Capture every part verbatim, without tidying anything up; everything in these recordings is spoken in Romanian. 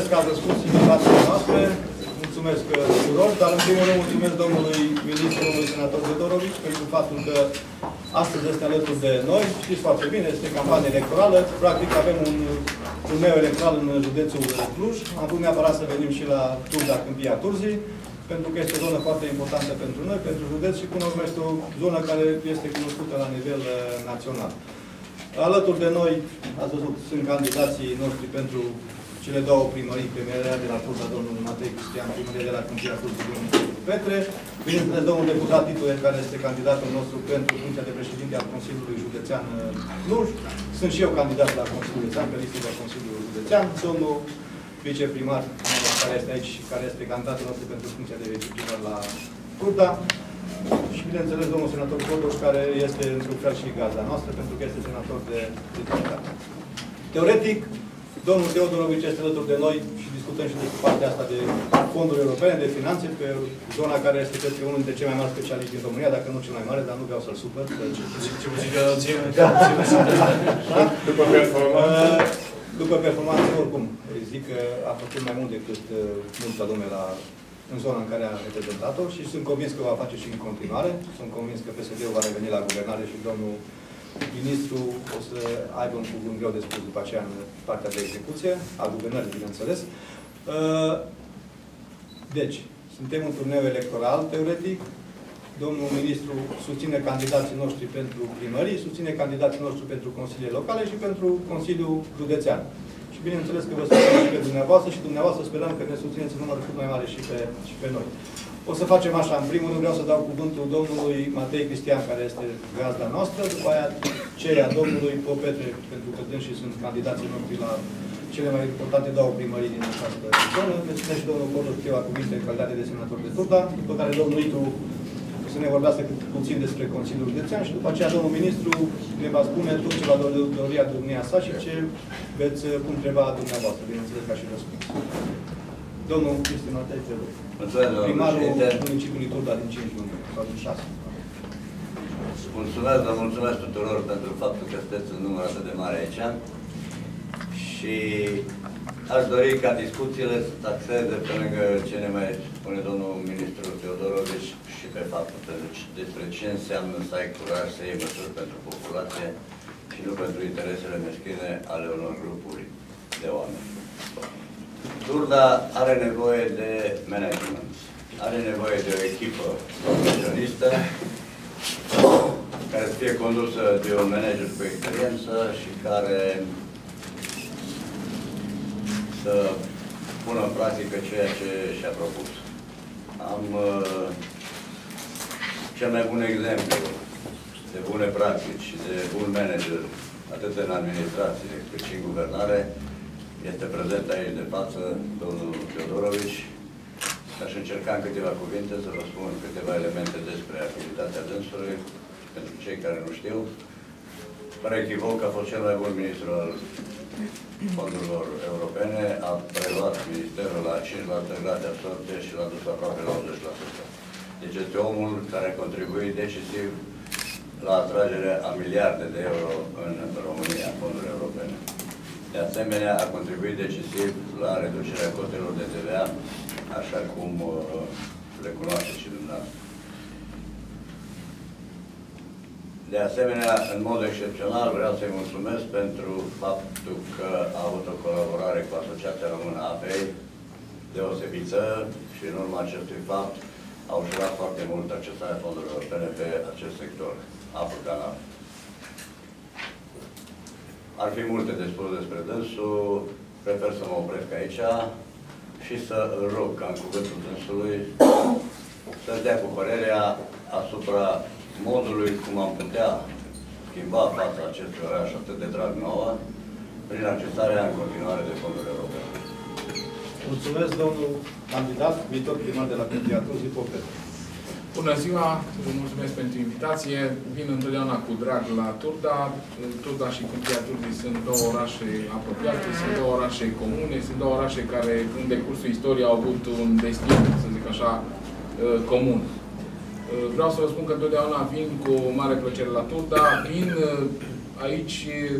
mulțumesc că ați răspuns invitațiile noastre. Mulțumesc tuturor, dar în primul rând mulțumesc domnului ministru, domnului senator Teodorovici, pentru faptul că astăzi este alături de noi. Știți foarte bine, este campanie electorală. Practic avem un turneu electoral în județul Cluj. Am vrut neapărat să venim și la Turda, Câmpia Turzii, pentru că este o zonă foarte importantă pentru noi, pentru județ și până la urmă este o zonă care este cunoscută la nivel uh, național. Alături de noi, ați văzut, sunt candidații noștri pentru cele două primării, primăria de la Turda, domnul Matei Cristian, primăria de la Câmpia Turzii, domnul Petre, bineînțeles, domnul deputat Titule, care este candidatul nostru pentru funcția de președinte al Consiliului Județean Cluj. Sunt și eu candidat la Consiliul Județean, pe listă de Consiliul Județean. Domnul viceprimar, care este aici și care este candidatul nostru pentru funcția de viceprimar la Turda. Și, bineînțeles, domnul senator Codoș, care este, într-un fel, și gazda noastră, pentru că este senator de deputate. Teoretic, domnul Teodorovici este alături de noi și discutăm și despre partea asta de fonduri europene, de finanțe, pe zona care este, cred că, unul dintre cei mai mari specialiști din România, dacă nu cel mai mare, dar nu vreau să-l supăr. Ce vă zic că după performanță, după performanță, oricum, zic că a făcut mai mult decât multă lume la în zona în care a reprezentat-o și sunt convins că o va face și în continuare. Sunt convins că P S D-ul va reveni la guvernare și domnul ministru o să aibă un cuvânt greu de spus după aceea în partea de execuție, a guvernării, bineînțeles. Deci, suntem un turneu electoral, teoretic. Domnul ministru susține candidații noștri pentru primării, susține candidații noștri pentru consiliile locale și pentru Consiliul Județean. Și bineînțeles că vă susținem și pe dumneavoastră și dumneavoastră sperăm că ne susțineți în număr cât mai mare și pe, și pe noi. O să facem așa. În primul rând vreau să dau cuvântul domnului Matei Cristian, care este gazda noastră, după aia ceea domnului Popetre, pentru că dânsii sunt candidații noștri la cele mai importante două primării din această zonă. Ne spune și domnul Codoș câteva cuvinte în calitate de senator de Turda, după care domnul Itu o să ne vorbească puțin despre Consiliul Județean și după aceea domnul ministru ne va spune tot ce va doria domnia sa și ce veți întreba dumneavoastră, bineînțeles, ca și răspuns. Domnul Cristian Matei, te rog. Primarul municipiului Turda din cinci luni, sau din șase. Mulțumesc, vă mulțumesc tuturor pentru faptul că sunteți în număr atât de mare aici. Și aș dori ca discuțiile să taxeze pe lângă ce ne mai spune domnul ministru Teodorovici și pe faptul despre ce înseamnă să ai curaj să iei măsuri pentru populație și nu pentru interesele meschine ale unor grupuri de oameni. Turda are nevoie de management, are nevoie de o echipă profesionistă care să fie condusă de un manager cu experiență și care să pună în practică ceea ce și-a propus. Am uh, cel mai bun exemplu de bune practici și de bun manager, atât în administrație cât și în guvernare, este prezent aici de față domnul Teodorovici. Aș încerca în câteva cuvinte să vă spun câteva elemente despre activitatea dânsului, pentru cei care nu știu. Fără echivoc, a fost cel mai bun ministru al fondurilor europene, a preluat ministerul la cinci la sută grade absorpție și l-a dus aproape la optzeci la sută. Deci este omul care a contribuit decisiv la atragerea a miliarde de euro în România, fonduri europene. De asemenea, a contribuit decisiv la reducerea cotelor de T V A, așa cum uh, le cunoașteți și dumneavoastră. De asemenea, în mod excepțional, vreau să-i mulțumesc pentru faptul că a avut o colaborare cu Asociația Română a Apei deosebită și în urma acestui fapt a ușurat foarte mult accesarea fondurilor europene pe acest sector, apă-canal. Ar fi multe de spus despre dânsul, prefer să mă opresc aici și să îl rog ca în cuvântul dânsului să-și dea cu părerea asupra modului cum am putea schimba fața acestui oraș atât de drag nouă prin accesarea în continuare de fonduri europene. Mulțumesc, domnul candidat, viitor primar de la Câmpia Turzii, Popetre. Bună ziua, vă mulțumesc pentru invitație. Vin întotdeauna cu drag la Turda. Turda și Câmpia Turzii sunt două orașe apropiate, sunt două orașe comune, sunt două orașe care în decursul istoriei au avut un destin, să zic așa, comun. Vreau să vă spun că întotdeauna vin cu mare plăcere la Turda. Vin aici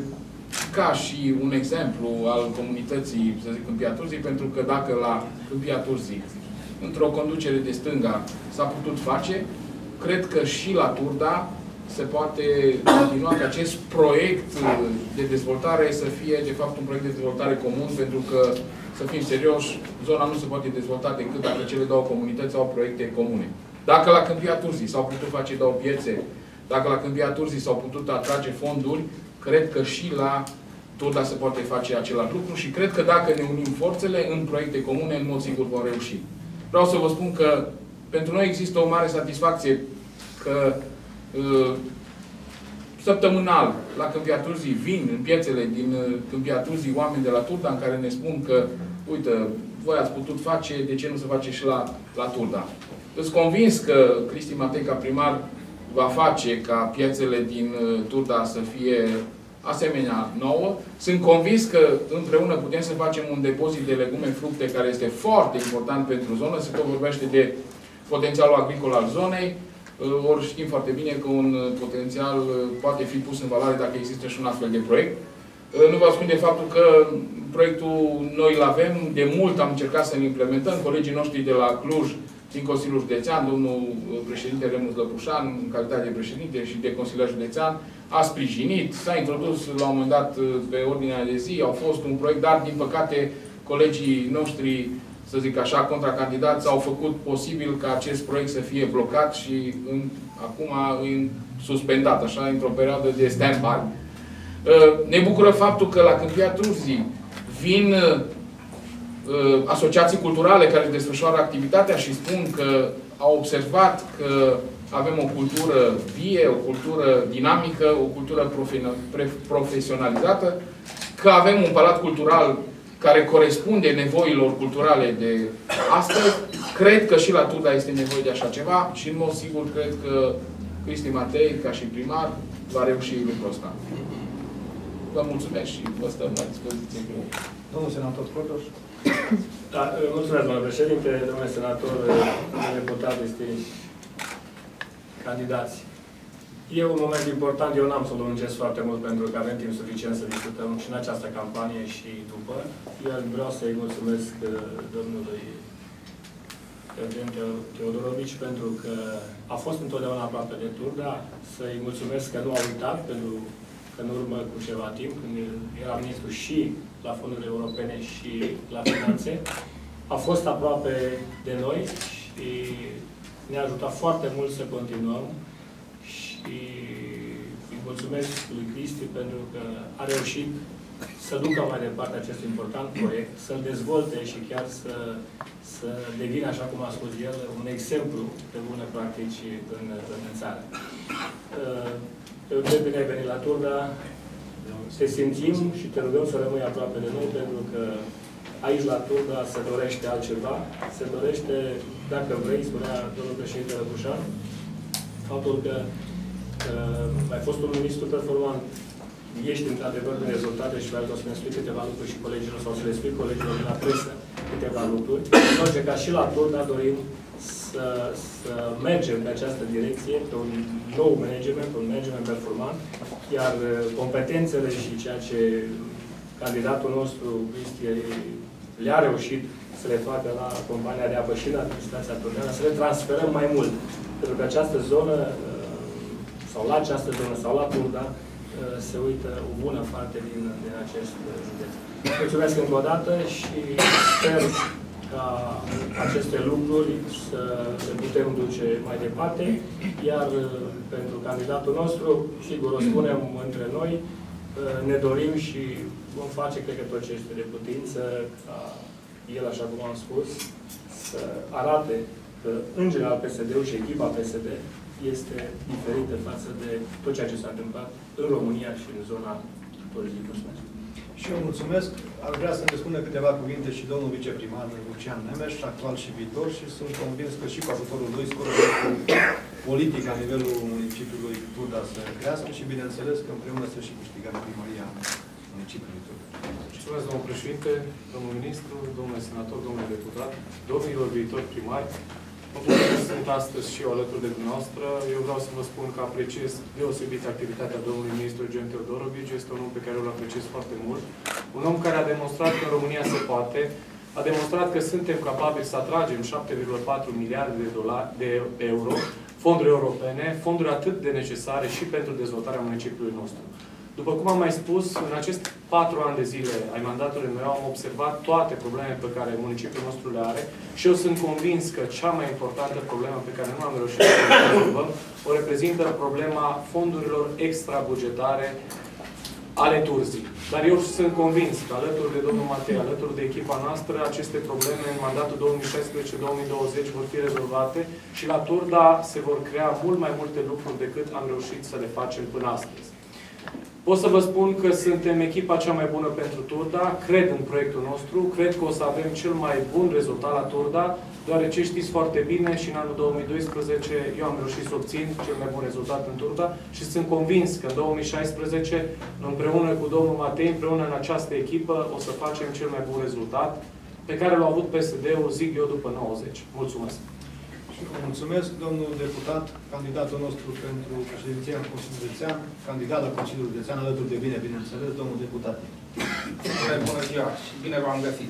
ca și un exemplu al comunității, să zic, Câmpia Turzii, pentru că dacă la Câmpia Turzii, într-o conducere de stânga, s-a putut face, cred că și la Turda se poate continua ca acest proiect de dezvoltare să fie, de fapt, un proiect de dezvoltare comun, pentru că, să fim serioși, zona nu se poate dezvolta decât dacă cele două comunități au proiecte comune. Dacă la Câmpia Turzii s-au putut face două piețe, dacă la Câmpia Turzii s-au putut atrage fonduri, cred că și la Turda se poate face același lucru și cred că dacă ne unim forțele în proiecte comune, în mod sigur vom reuși. Vreau să vă spun că pentru noi există o mare satisfacție că uh, săptămânal la Câmpia Turzii vin în piețele din uh, Câmpia Turzii oameni de la Turda în care ne spun că, uite, voi ați putut face, de ce nu se face și la, la Turda? Sunt convins că Cristi Matei, ca primar, va face ca piețele din uh, Turda să fie asemenea nouă. Sunt convins că împreună putem să facem un depozit de legume, fructe, care este foarte important pentru zonă. Se tot vorbește de potențialul agricol al zonei. Ori știm foarte bine că un potențial poate fi pus în valoare dacă există și un astfel de proiect. Nu vă ascunde faptul că proiectul noi îl avem. De mult am încercat să-l implementăm. Colegii noștri de la Cluj, din Consiliul Județean, domnul președinte Remus Lăpușan, în calitate de președinte și de consilier județean, a sprijinit, s-a introdus la un moment dat pe ordinea de zi, au fost un proiect, dar din păcate colegii noștri, să zic așa, contracandidați, au făcut posibil ca acest proiect să fie blocat și în, acum în suspendat, așa, într-o perioadă de stand-by. Ne bucură faptul că la Câmpia Turzii vin asociații culturale care desfășoară activitatea și spun că au observat că avem o cultură vie, o cultură dinamică, o cultură profesionalizată, că avem un palat cultural care corespunde nevoilor culturale de astăzi. Cred că și la Turda este nevoie de așa ceva și, în mod sigur, cred că Cristi Matei, ca și primar, va reuși lucrul ăsta. Vă mulțumesc și vă stăm la dispoziție. Domnul senator Cordoș. Da, mulțumesc, domnule președinte, domnule senator, deputat, distinși candidați. E un moment important, eu n-am să o lungesc foarte mult pentru că avem timp suficient să discutăm și în această campanie și după. Eu vreau să-i mulțumesc domnului Eugen Teodorovici pentru că a fost întotdeauna aproape de Turda, să-i mulțumesc că nu a uitat, pentru că în urmă cu ceva timp, când era ministru și la fondurile europene și la finanțe, a fost aproape de noi și ne-a ajutat foarte mult să continuăm și îi mulțumesc lui Cristi pentru că a reușit să ducă mai departe acest important proiect, să-l dezvolte și chiar să, să devină, așa cum a spus el, un exemplu de bune practici în, în țară. Eugen, bine ai venit la Turda, te simțim și te rugăm să rămâi aproape de noi pentru că aici la Turda se dorește altceva, se dorește, dacă vrei, spunea domnul președinte Lăpușan, faptul că uh, ai fost un ministru performant, ești într-adevăr de rezultate și vreau să ne spui câteva lucruri și colegilor sau să le spui colegilor de la presă câteva lucruri. În orice caz și la Turda dorim să, să mergem pe această direcție, pe un nou management, un management performant, iar competențele și ceea ce candidatul nostru, Cristi, le-a reușit să le facă la compania de apă și la administrația turneană, să le transferăm mai mult. Pentru că această zonă, sau la această zonă, sau la Turda, se uită o bună parte din, din acest județ. Mulțumesc încă o dată și sper ca aceste lucruri să le putem duce mai departe, iar pentru candidatul nostru, sigur, o spunem între noi, ne dorim și vom face, cred că, tot ce este de putință, ca el, așa cum am spus, să arate că, în general, P S D-ul și echipa P S D este diferită față de tot ceea ce s-a întâmplat în România și în zona Turzii. Mulțumesc. Și eu mulțumesc. Ar vrea să ne spună câteva cuvinte și domnul viceprimar Lucian Nemes, actual și viitor, și sunt convins că și cu ajutorul lui scorul politic la nivelul municipiului Turda să crească și, bineînțeles, că împreună să și câștigăm primăria municipiului Turda. Mulțumesc, domnul președinte, domnul ministru, domnule senator, domnule deputat, domnilor viitori primari. Mă bucur că sunt astăzi și eu alături de dumneavoastră. Eu vreau să vă spun că apreciez deosebit activitatea domnului ministru Eugen Teodorovici. Este un om pe care îl apreciez foarte mult. Un om care a demonstrat că în România se poate. A demonstrat că suntem capabili să atragem șapte virgulă patru miliarde de, dolari, de euro, fonduri europene, fonduri atât de necesare și pentru dezvoltarea municipiului nostru. După cum am mai spus, în acest patru ani de zile ai mandatului meu am observat toate problemele pe care municipiul nostru le are și eu sunt convins că cea mai importantă problemă pe care nu am reușit să o rezolvăm o reprezintă problema fondurilor extrabugetare ale Turzii. Dar eu sunt convins că alături de domnul Matei, alături de echipa noastră, aceste probleme în mandatul două mii șaisprezece două mii douăzeci vor fi rezolvate și la Turda se vor crea mult mai multe lucruri decât am reușit să le facem până astăzi. Pot să vă spun că suntem echipa cea mai bună pentru Turda, cred în proiectul nostru, cred că o să avem cel mai bun rezultat la Turda, deoarece știți foarte bine și în anul două mii doisprezece eu am reușit să obțin cel mai bun rezultat în Turda și sunt convins că în două mii șaisprezece, împreună cu domnul Matei, împreună în această echipă, o să facem cel mai bun rezultat pe care l-a avut P S D-ul, zic eu, după nouăzeci. Mulțumesc! Și vă mulțumesc, domnul deputat, candidatul nostru pentru președinția în Consiliul Județean, candidat la Consiliul Județean, alături de bine, bineînțeles, domnul deputat. Bună ziua și bine v-am găsit.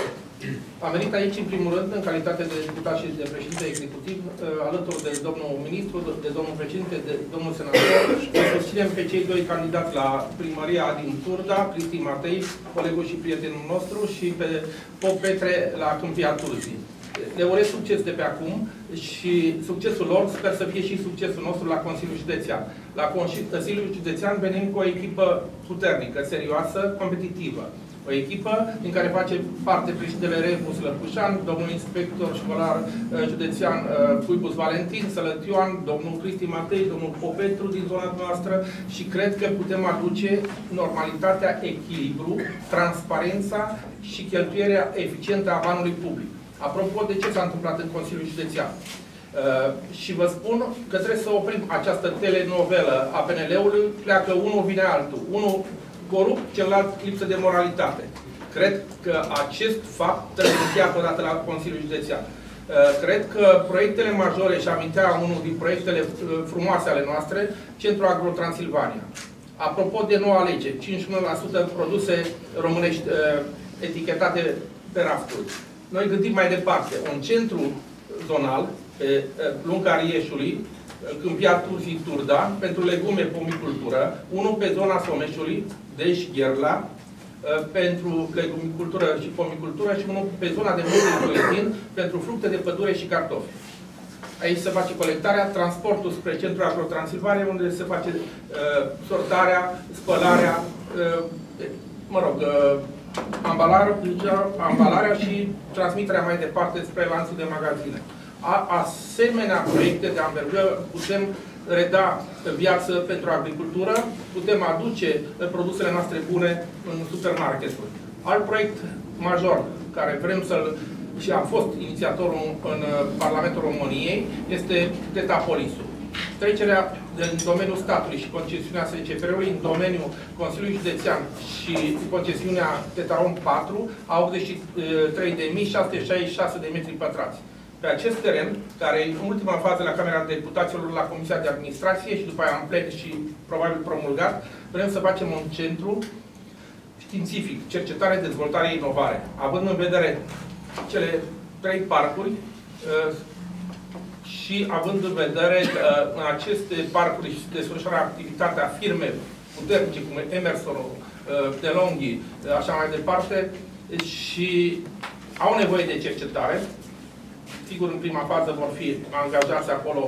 Am venit aici, în primul rând, în calitate de deputat și de președinte executiv, alături de domnul ministru, de domnul președinte, de domnul senator, și susținem pe cei doi candidați la primăria din Turda, Cristi Matei, colegul și prietenul nostru, și pe Pop Petre la Câmpia Turzii. Le urez succes de pe acum și succesul lor sper să fie și succesul nostru la Consiliul Județean. La Consiliul Județean venim cu o echipă puternică, serioasă, competitivă. O echipă din care face parte președintele Rebus Lăpușan, domnul inspector școlar județean Cuibus Valentin, Sălătioan, domnul Cristi Matei, domnul Popetru din zona noastră și cred că putem aduce normalitatea, echilibru, transparența și cheltuirea eficientă a banului public. Apropo de ce s-a întâmplat în Consiliul Județean. Uh, și vă spun că trebuie să oprim această telenovelă a P N L-ului, pleacă unul, vine altul. Unul corupt, celălalt lipsă de moralitate. Cred că acest fapt trebuie încheiat odată la Consiliul Județean. Uh, cred că proiectele majore, și amintea unul din proiectele uh, frumoase ale noastre, Centrul Agro Transilvania. Apropo de noua lege, cincizeci și unu la sută produse românești uh, etichetate pe rafturi. Noi gândim mai departe, un centru zonal pe lunga Rieșului, Câmpia Turzii Turda, pentru legume, pomicultură, unul pe zona Someșului, deci Gherla, pentru legumicultură și pomicultură și unul pe zona de munte Tuitin, pentru fructe de pădure și cartofi. Aici se face colectarea, transportul spre Centrul Agro Transilvania, unde se face uh, sortarea, spălarea, uh, mă rog, uh, Ambalarea, ambalarea și transmiterea mai departe spre lanțul de magazine. A, asemenea proiecte de anvergură putem reda viață pentru agricultură, putem aduce produsele noastre bune în supermarketuri. Alt proiect major care vrem să-l și am fost inițiatorul în Parlamentul României este Tetapolisul. Trecerea din domeniul statului și concesiunea S C P R-ului în domeniul Consiliului Județean și concesiunea Tetarom patru a optzeci și trei de mii șase sute șaizeci și șase de metri pătrați. Pe acest teren, care e în ultima fază la Camera Deputaților la Comisia de Administrație și după aia în plen și probabil promulgat, vrem să facem un centru științific, cercetare, dezvoltare, inovare. Având în vedere cele trei parcuri, și având în vedere că în aceste parcuri se desfășoară activitatea firme puternice, cum Emerson, DeLonghi, așa mai departe, și au nevoie de cercetare. Sigur, în prima fază vor fi angajați acolo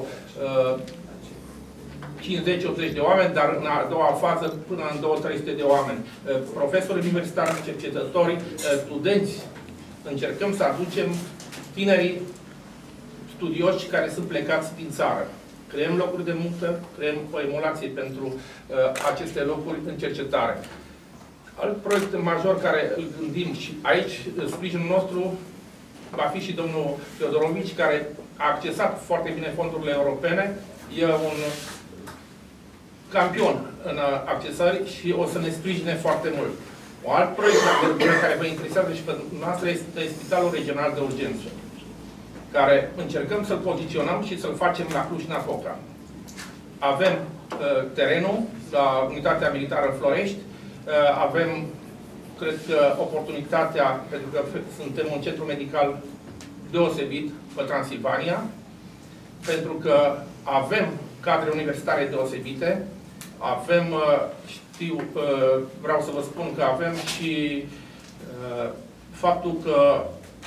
cincizeci optzeci de oameni, dar în a doua fază până în două trei sute de oameni. Profesori universitari, cercetători, studenți. Încercăm să aducem tinerii studioși care sunt plecați din țară. Creăm locuri de muncă, creăm o emulație pentru uh, aceste locuri în cercetare. Alt proiect major care îl gândim și aici, sprijinul nostru va fi și domnul Teodorovici, care a accesat foarte bine fondurile europene. E un campion în accesări și o să ne sprijine foarte mult. Un alt proiect care vă interesează și pe noastră este Spitalul Regional de Urgență. care încercăm să-l poziționăm și să-l facem la Cluj-Napoca. Avem uh, terenul la Unitatea Militară Florești, uh, avem, cred că, oportunitatea, pentru că suntem un centru medical deosebit pe Transilvania, pentru că avem cadre universitare deosebite, avem, știu, vreau să vă spun că avem și faptul că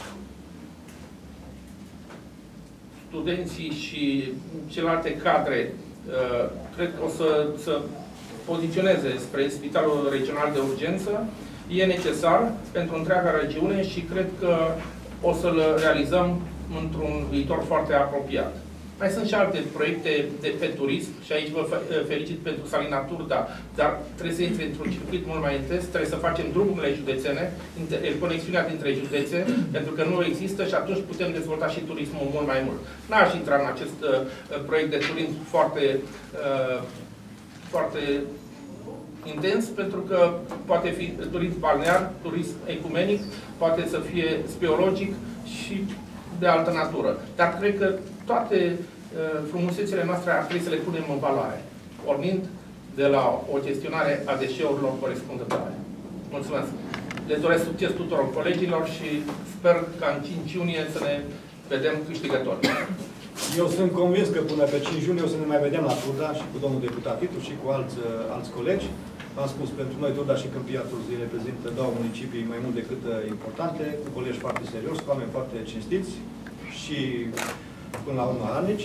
studenții și celelalte cadre cred că o să, să poziționeze spre Spitalul Regional de Urgență, e necesar pentru întreaga regiune și cred că o să-l realizăm într-un viitor foarte apropiat. Mai sunt și alte proiecte de pe turism și aici vă felicit pentru Salina Turda, dar trebuie să intre într-un circuit mult mai intens, trebuie să facem drumurile județene, conexiunea dintre județe, pentru că nu există și atunci putem dezvolta și turismul mult mai mult. N-aș intra în acest uh, proiect de turism foarte, uh, foarte intens, pentru că poate fi turism balnear, turism ecumenic, poate să fie speologic și de altă natură. Dar cred că toate uh, frumusețile noastre ar trebui să le punem în valoare, pornind de la o gestionare a deșeurilor corespunzătoare. Mulțumesc! Le doresc succes tuturor colegilor și sper ca în cinci iunie să ne vedem câștigători. Eu sunt convins că până pe cinci iunie o să ne mai vedem la Turda și cu domnul deputat Titu și cu alți, alți colegi. Am spus, pentru noi Turda și Câmpia Turzii reprezintă două municipii mai mult decât importante, cu colegi foarte serios, cu oameni foarte cinstiți și până la urmă harnici.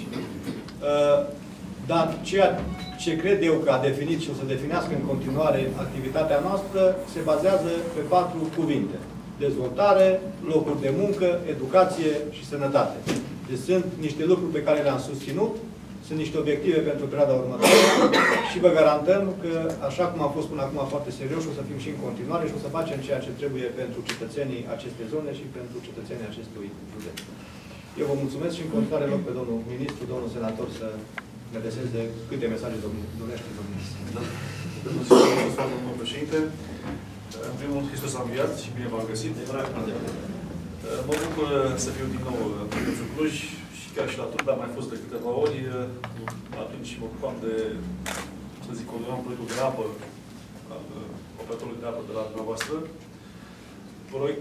Dar ceea ce cred eu că a definit și o să definească în continuare activitatea noastră se bazează pe patru cuvinte. Dezvoltare, locuri de muncă, educație și sănătate. Deci sunt niște lucruri pe care le-am susținut, sunt niște obiective pentru perioada următoare și vă garantăm că, așa cum am fost până acum foarte serios, o să fim și în continuare și o să facem ceea ce trebuie pentru cetățenii acestei zone și pentru cetățenii acestui județ. Eu vă mulțumesc și în continuare loc pe domnul ministru, domnul senator să ne deseze câte mesaje dorește domnul ministru. Mulțumesc, domnul președinte. În primul rând, Hristos a înviat și bine v-am găsit. Mă bucur să fiu din nou în județul Cluj și chiar și la Turda am mai fost de câteva ori. Atunci mă ocupam de, să zic, coordonam proiectul de apă al operatorului de apă de la dumneavoastră. Proiect,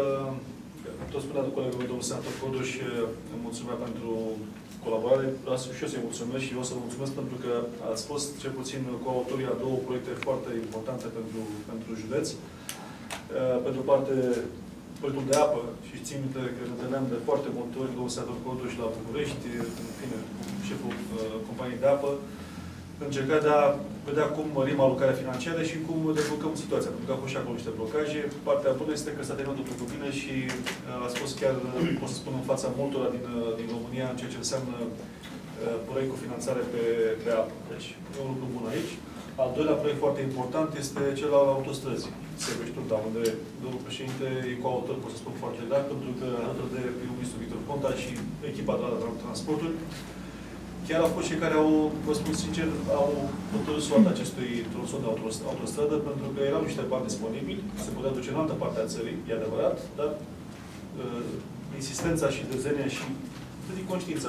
tot spunea de colegul meu, domnul senator Coduș, îmi mulțumea pentru colaborare. Vreau și eu să-i mulțumesc și eu să vă mulțumesc pentru că ați fost, cel puțin, coautorii a două proiecte foarte importante pentru, pentru județ. Pe de o parte, proiectul de apă și țin minte că ne întâlneam de foarte multe ori, domnul senator Coduș la București, în fine, șeful uh, companiei de apă, încerca de a vedea cum mărim alocarea financiară și cum deblocăm situația, pentru că au fost și acolo niște blocaje. Partea bună este că s-a terminat totul cu bine și uh, a fost chiar, pot să spun, în fața multora din, uh, din România, în ceea ce înseamnă uh, proiect cu finanțare pe, pe apă. Deci, e un lucru bun aici. Al doilea proiect foarte important este cel al autostrăzii. Sebești-Turda, unde domnul președinte e coautor, pot să spun foarte clar, pentru că alături de primul ministru Victor Ponta și echipa de la transporturi, chiar au fost cei care au, vă spun sincer, au hotărât soarta acestui tronson de autostradă, pentru că erau niște bani disponibili, se putea duce în altă parte a țării, e adevărat, dar uh, insistența și dezenia și, să zic, conștiința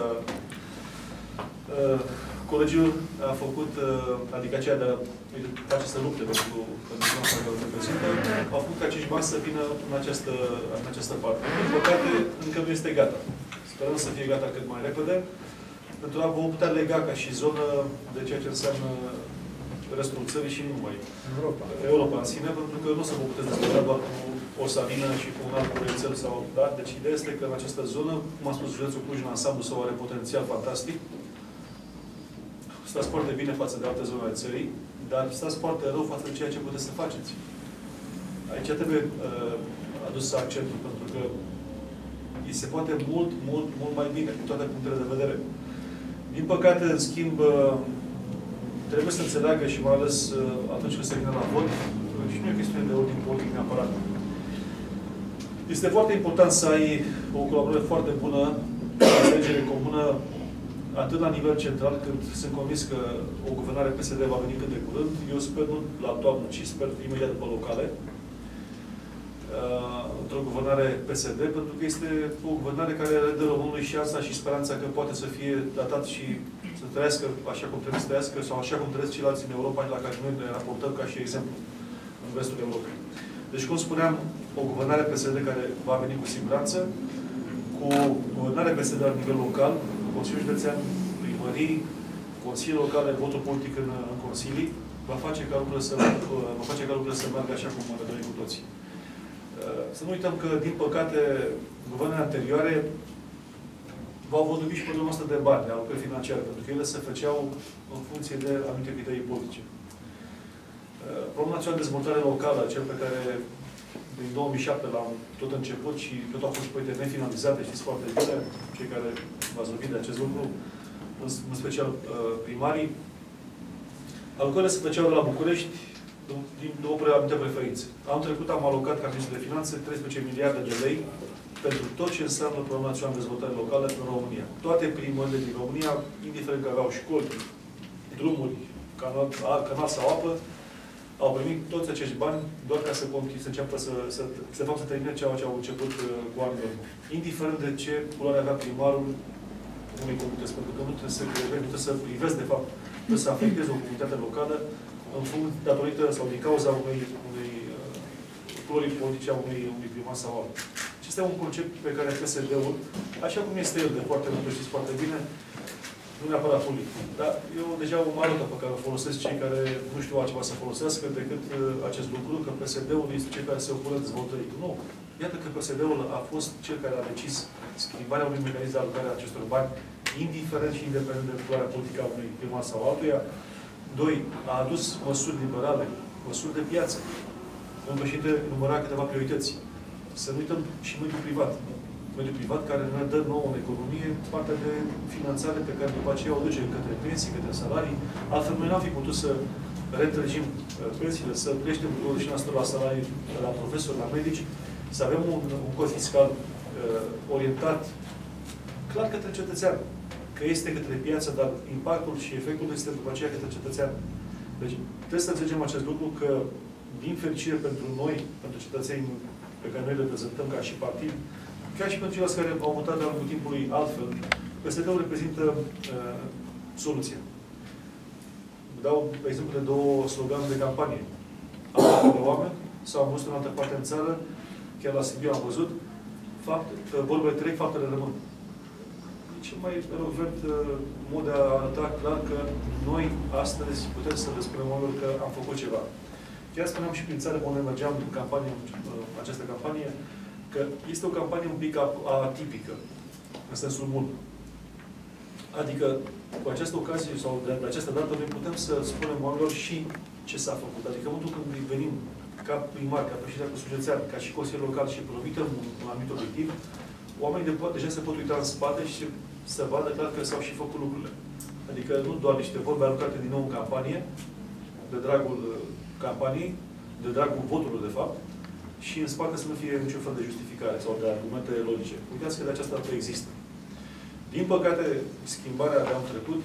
uh, colegiul a făcut, uh, adică aceea de a face să lupte pentru zona care o reprezintă, a făcut ca acești bani să vină în această, în această parte. Din păcate, încă nu este gata. Sperăm să fie gata cât mai repede, pentru a vă putea lega ca și zonă de ceea ce înseamnă restul țării și nu numai Europa. Europa în sine, pentru că nu o să vă puteți dezvolta doar cu o salină și cu un alt proiectel sau... Da? Deci ideea este că în această zonă, cum am spus, județul Cluj în ansamblu său are potențial fantastic. Stați foarte bine față de alte zone ale țării, dar stați foarte rău față de ceea ce puteți să faceți. Aici trebuie uh, adus accentul, pentru că îi se poate mult, mult, mult mai bine, cu toate punctele de vedere. Din păcate, în schimb, uh, trebuie să înțeleagă și mai ales uh, atunci când se vine la vot, uh, și nu e o chestiune de ordine politic neapărat. Este foarte important să ai o colaborare foarte bună, o înțelegere comună, atât la nivel central, cât sunt convins că o guvernare P S D va veni cât de curând. Eu sper nu la toamnă, ci sper imediat după locale. uh, într-o guvernare P S D, pentru că este o guvernare care le dă românului șansa și speranța că poate să fie datat și să trăiască așa cum trebuie să trăiască sau așa cum trăiesc ceilalți în Europa la care noi ne raportăm ca și exemplu în vestul Europei. Deci, cum spuneam, o guvernare P S D care va veni cu siguranță, cu o guvernare P S D la nivel local, Consiliul Județean, primării, Consiliul Locale, votul politic în, în consilii, va face ca lucrurile să, va face ca lucrurile să meargă așa cum ne dorim cu toții. Să nu uităm că, din păcate, guvernele anterioare v-au văduvit și problema asta de bani, de alocări financiare, pentru că ele se făceau în funcție de anumite criterii politice. Programul Național de Dezvoltare Locală, cel pe care din două mii șapte l-am tot început și tot au fost proiecte nefinalizate, știți foarte bine, cei care v-ați vorbit de acest lucru, în special primarii. Alocările se făceau de la București din două anumite preferințe. Am trecut, am alocat ca ministru de finanțe treisprezece miliarde de lei pentru tot ce înseamnă Programul Național de Dezvoltare Locală în România. Toate primările din România, indiferent că aveau școli, drumuri, canal, canal sau apă, au primit toți acești bani doar ca să continue, să înceapă să, să, să facă să termine ceea ce au început uh, cu anul. Indiferent de ce culoare avea primarul unei comunități, pentru că nu trebuie să, nu trebuie să privesc, de fapt, trebuie să afecteze o comunitate locală în funcție, datorită sau din cauza unei, unei uh, culorii politice a unui, unui primar sau altul. Acesta e un concept pe care P S D-ul, așa cum este el de foarte mult, știți foarte bine, nu neapărat politic. Dar eu deja o marotă pe care o folosesc cei care nu știu altceva să folosească decât uh, acest lucru, că P S D-ul este cel care se ocupă de dezvoltării. Nu. Iată că P S D-ul a fost cel care a decis schimbarea unui mecanism de alocare a acestor bani, indiferent și independent de culoarea politică a unui primar sau altuia. Doi, a adus măsuri liberale, măsuri de piață. Domnul președinte număra câteva priorități. Să nu uităm și mediul privat. Mediul privat care ne dă nouă în economie partea de finanțare pe care după aceea o duce către pensii, către salarii. Altfel, noi n-am fi putut să reîntregim pensiile, să creștem cu douăzeci la sută la salarii la profesori, la medici, să avem un, un cod fiscal uh, orientat clar către cetățean. Că este către piață, dar impactul și efectul este după aceea către cetățean. Deci, trebuie să înțelegem acest lucru că, din fericire pentru noi, pentru cetățenii pe care noi le reprezentăm ca și partid, chiar și pentru ceilalți care au votat de-a lungul timpului altfel, P S D-ul reprezintă uh, soluția. Dau exemplu de două sloganuri de campanie. Am de oameni, sau am văzut în altă parte în țară, chiar la Sibiu am văzut, fapt, uh, vorbele trec, faptele rămân. Cel mai elocvent uh, mod de a arăta clar că noi astăzi putem să le spunem oamenilor că am făcut ceva. Chiar spuneam și prin țară, unde mergeam în campanie, uh, această campanie, că este o campanie un pic atipică, în sensul bun. Adică, cu această ocazie sau de, de această dată, noi putem să spunem oamenilor și ce s-a făcut. Adică, în momentul când venim ca primar, ca președinte cu județean, ca și consilier local și promitem un, un anumit obiectiv, oamenii de, deja se pot uita în spate și să vadă clar că s-au și făcut lucrurile. Adică, nu doar niște vorbe alocate din nou în campanie, de dragul campaniei, de dragul votului, de fapt, și în spate să nu fie niciun fel de justificare sau de argumente logice. Uitați că de această dată există. Din păcate, schimbarea de anul trecut,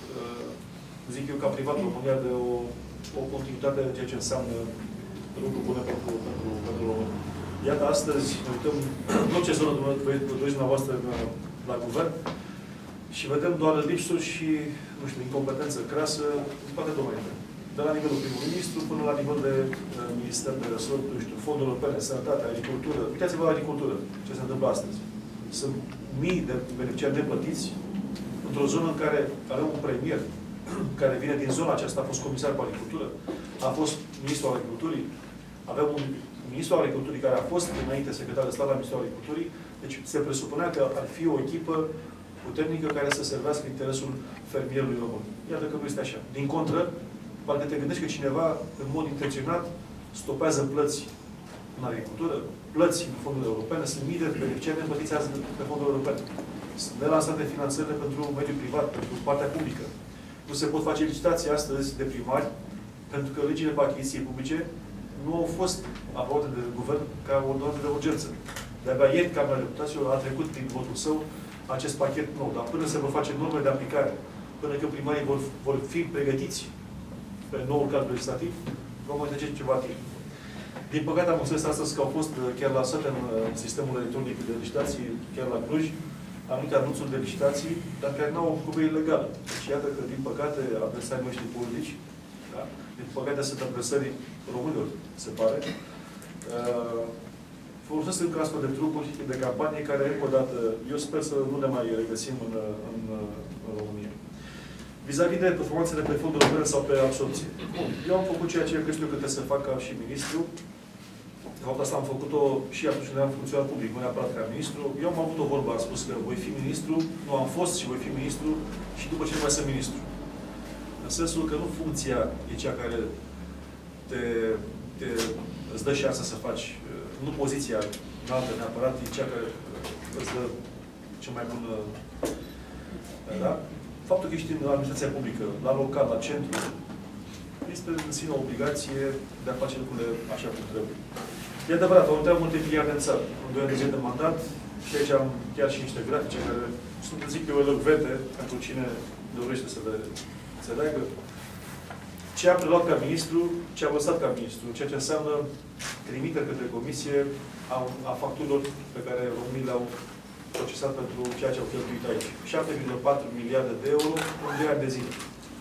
zic eu, că a privat România de o, o continuitate de ceea ce înseamnă lucruri bune pentru, pentru, pentru România. Iată, astăzi ne uităm în orice zonă doriți dumneavoastră la guvern și vedem doar lipsuri și, nu știu, incompetență crasă în toate domeniile. De la nivelul prim-ministru până la nivel de uh, minister de resort, nu știu, fonduri europene, sănătate, agricultură. Uitați-vă la agricultură, ce se întâmplă astăzi. Sunt mii de beneficiari neplătiți într-o zonă în care avem un premier care vine din zona aceasta, a fost comisar pe agricultură, a fost ministrul agriculturii, avem un ministru al agriculturii care a fost înainte secretar de stat la Ministerul Agriculturii, deci se presupunea că ar fi o echipă puternică care să servească interesul fermierului român. Iată că nu este așa. Din contră, parcă te gândești că cineva, în mod intenționat, stopează plăți în agricultură, plăți în fondurile europene, sunt mii de beneficiari neplătiți azi pe fonduri europene. Sunt nelansate finanțările pentru mediul privat, pentru partea publică. Nu se pot face licitații astăzi de primari, pentru că legile pe achiziții publice nu au fost aprobate de guvern ca o ordonanță de urgență. De-abia ieri, Camera Deputaților a trecut prin votul său acest pachet nou. Dar până se vor face norme de aplicare, până când primarii vor, vor fi pregătiți pe noul cadru legislativ, vom mai trece ceva timp. Din păcate am înțeles astăzi că au fost chiar lansate în sistemul electronic de licitații, chiar la Cluj, anumite anunțuri de licitații, dar care nu au cuprire legală. Deci iată că, din păcate, adversarii noștri politici, da? Din păcate sunt adversarii românilor, se pare, uh, folosesc încă astfel de trucuri de campanie care, încă o dată, eu sper să nu le mai regăsim în, în, în România. Vis-a-vis de performanțele pe fonduri europene sau pe absorpție. Bun. Eu am făcut ceea ce cred eu că trebuie să fac ca și ministru. De fapt, asta am făcut-o și atunci când eram funcționar public, nu neapărat ca ministru. Eu am avut o vorbă, am spus că voi fi ministru, nu am fost și voi fi ministru și după ce mai sunt ministru. În sensul că nu funcția e cea care te, te, îți dă șansa să faci, nu poziția înaltă neapărat, e cea care îți dă cea mai bună. Da? Faptul că ești în administrația publică, la local, la centru, este în sine o obligație de a face lucrurile așa cum trebuie. E adevărat, au uitat multe miliarde în țară. În doi ani de zi de mandat, și aici am chiar și niște grafice care sunt, zic eu, elocvente pentru cine dorește să le înțeleagă. Ce am preluat ca ministru, ce am lăsat ca ministru, ceea ce înseamnă trimiterea către comisie a, a facturilor pe care românii le-au procesat pentru ceea ce au cheltuit aici. șapte virgulă patru miliarde de euro în doi ani de zile.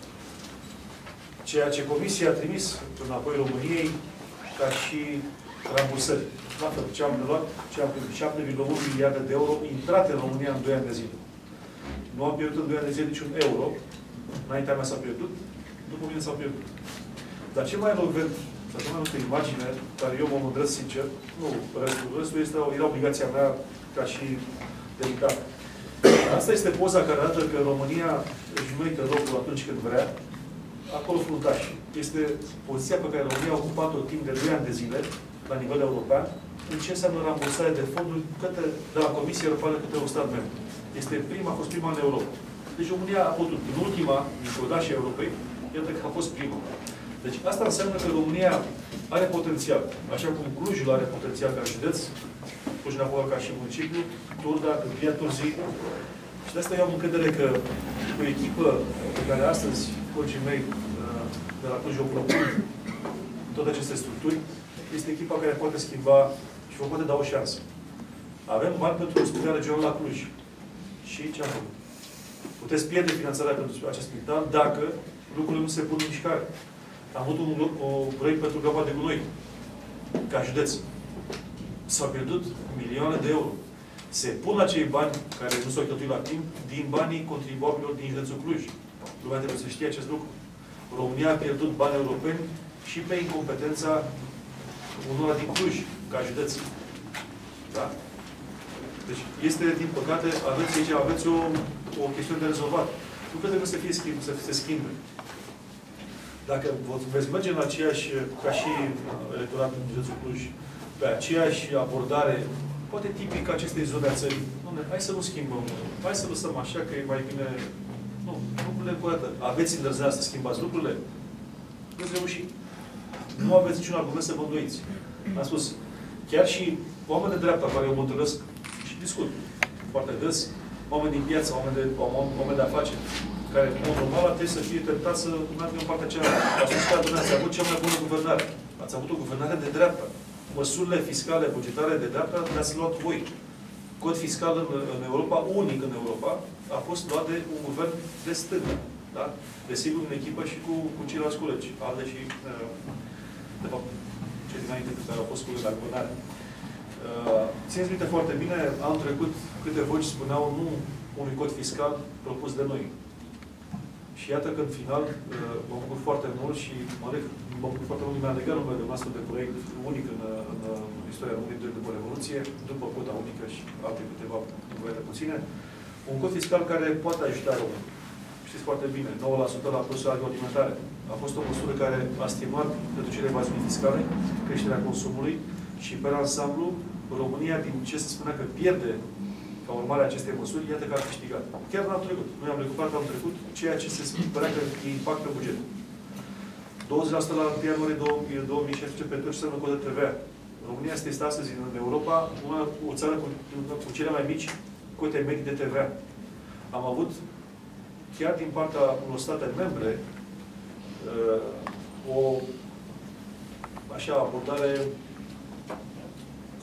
Ceea ce Comisia a trimis înapoi României ca și rambursări. La fel, ce am luat, ce am primit, șapte virgulă unu miliarde de euro intrate în România în doi ani de zile. Nu am pierdut în doi ani de zile niciun euro. Înaintea mea s-a pierdut, după mine s-a pierdut. Dar ce mai elocvent, sau ce mai multă imagine, care eu mă mândresc sincer, nu restul, restul este, era obligația mea ca și delicat. Asta este poza care arată că România își merită locul atunci când vrea, acolo fruntaș. Este poziția pe care România a ocupat-o timp de doi ani de zile, la nivel european, în ce înseamnă rambursare de fonduri către, de la Comisia Europeană către un stat membru. Este prima, a fost prima în Europa. Deci România a putut, în ultima, din codașii Europei, iată că a fost prima. Deci asta înseamnă că România are potențial. Așa cum Clujul are potențial ca județ, Cluj-Napoca ca și municipiu, Turda, Câmpia Turzii. Și de asta eu am încredere că o echipă pe care astăzi colegii mei de la Cluj o propun toate aceste structuri, este echipa care poate schimba și vă poate da o șansă. Avem bani pentru un spital regional la Cluj. Și ce am făcut? Puteți pierde finanțarea pentru acest spital dacă lucrurile nu se pun în mișcare. Am avut un, un proiect pentru groapa de gunoi, ca județ. S-au pierdut milioane de euro. Se pun acei bani care nu s-au cheltuit la timp din banii contribuabililor din județul Cluj. Lumea trebuie să știe acest lucru. România a pierdut bani europeni și pe incompetența unora din Cluj, ca județ. Da? Deci este, din păcate, aveți aici, aveți o, o chestiune de rezolvat. Lucrurile trebuie să fie schimb, să se schimbe. Dacă veți merge în aceeași, ca și electorat în județul Cluj, pe aceeași abordare, poate tipică acestei zone a țării. Hai să nu schimbăm. Hai să lăsăm așa că e mai bine. Nu, lucrurile cu dată. Aveți îndrăznerea să schimbați lucrurile? Veți reuși. Nu aveți niciun argument să vă îndoiți. Am spus, chiar și oameni de dreapta care eu mă întâlnesc și discut foarte des, oameni din piață, oameni de, oameni de afaceri, care, în mod normal, trebuie să fie tentați să meargă în partea cealaltă. Ați spus că ați avut cea mai bună guvernare. Ați avut o guvernare de dreapta. Măsurile fiscale, bugetare de dreapta le-ați luat voi. Cod fiscal în, în Europa, unic în Europa, a fost luat de un guvern de stânga. Da? Desigur, în echipă și cu, cu ceilalți colegi. Alde și, de fapt, cei dinainte care au fost cu la guvernare. Uh, țineți minte foarte bine, anul trecut câte voci spuneau nu unui cod fiscal propus de noi. Și iată că în final uh, mă bucur foarte mult și mă, leg, mă bucur foarte mult mi-a legat numele de un astfel de proiect unic în, în, în istoria României după Revoluție, după cota unică și alte câteva cuvinte puține. Un cod fiscal care poate ajuta românii. Știți foarte bine, nouă la sută la produsele agroalimentare. A fost o măsură care a stimulat reducerea evaziunii fiscale, creșterea consumului și pe ansamblu România, din ce se spunea că pierde ca urmare a acestei măsuri, iată că a câștigat. Chiar în anul trecut. Noi am recuperat anul trecut ceea ce se spunea că e impact pe buget. douăzeci la sută la întâi ianuarie două mii șaisprezece pe tot ce înseamnă codă T V A. România este astăzi în Europa una, o țară cu, cu cele mai mici cote medii de T V A. Am avut, chiar din partea unor state membre, o așa abordare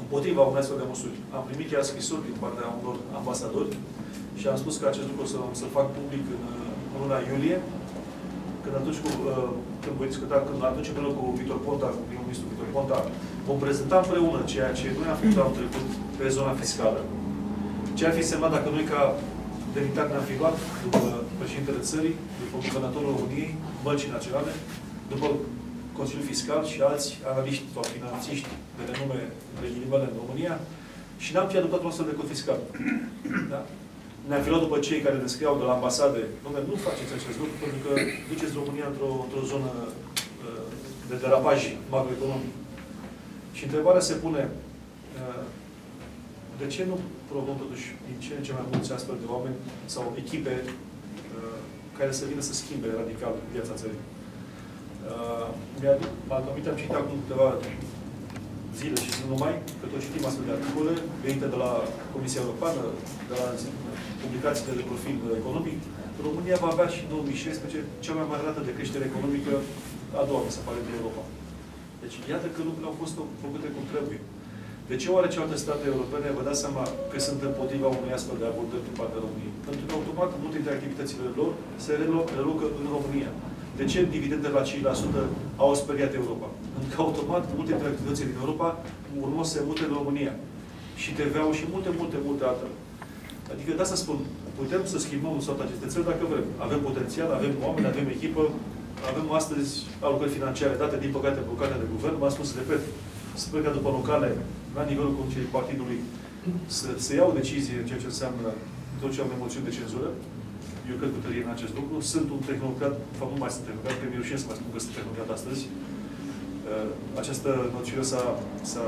împotriva unei astfel de măsuri. Am primit chiar scrisuri din partea unor ambasadori și am spus că acest lucru să, să fac public în, în luna iulie, când atunci cu, când voi discuta, când atunci împreună cu Victor Ponta, cu primul ministru Victor Ponta, vom prezenta împreună ceea ce noi am făcut anul trecut pe zona fiscală. Ce ar fi semnat dacă noi ca demnitar ne-am fi luat după președintele țării, după guvernatorul României, băncii naționale, după Consiliul Fiscal și alți analiști sau finanțiști de renume de ghilimele în România și n-am fi adoptat un astfel de cod fiscal. Da? Ne-am fi luat după cei care ne scriau de la ambasade, dom'le, nu faceți acest lucru pentru că duceți România într-o într zonă uh, de derapaj macroeconomic. Și întrebarea se pune, uh, de ce nu provocăm totuși din ce în ce mai mulți astfel de oameni sau echipe uh, care să vină să schimbe radical viața țării? Uh, Mi-am aminte, am citit acum câteva zile și nu numai, că tot citim astfel de articole venite de la Comisia Europeană, de la publicațiile de profil economic. România va avea și în două mii șaisprezece cea mai mare rată de creștere economică a doua, mi se pare, din Europa. Deci, iată că lucrurile au fost făcute cum trebuie. De ce oare celelalte state europene vă dați seama că sunt împotriva unui astfel de abordări din partea României? Pentru că, automat, multe dintre activitățile lor se relocă în România. De ce dividendele la cinci la sută au speriat Europa? Pentru că, automat, multe dintre activitățile din Europa urmau să se mute în România. Și T V-ul și multe, multe, multe altele. Adică, de asta spun, putem să schimbăm toate aceste țări dacă vrem. Avem potențial, avem oameni, avem echipă, avem astăzi alocări financiare date, din păcate, blocate de guvern. M-am spus, repet, sper că după locale, la nivelul Conducerii Partidului, să, să iau o decizie în ceea ce înseamnă tot ce am de moțiuni de cenzură. Eu cred că tărie în acest lucru. Sunt un tehnocrat, de fapt nu mai sunt tehnocrat, că mi-e rușine să mai spun că sunt tehnocrat astăzi. Această noțiune s-a...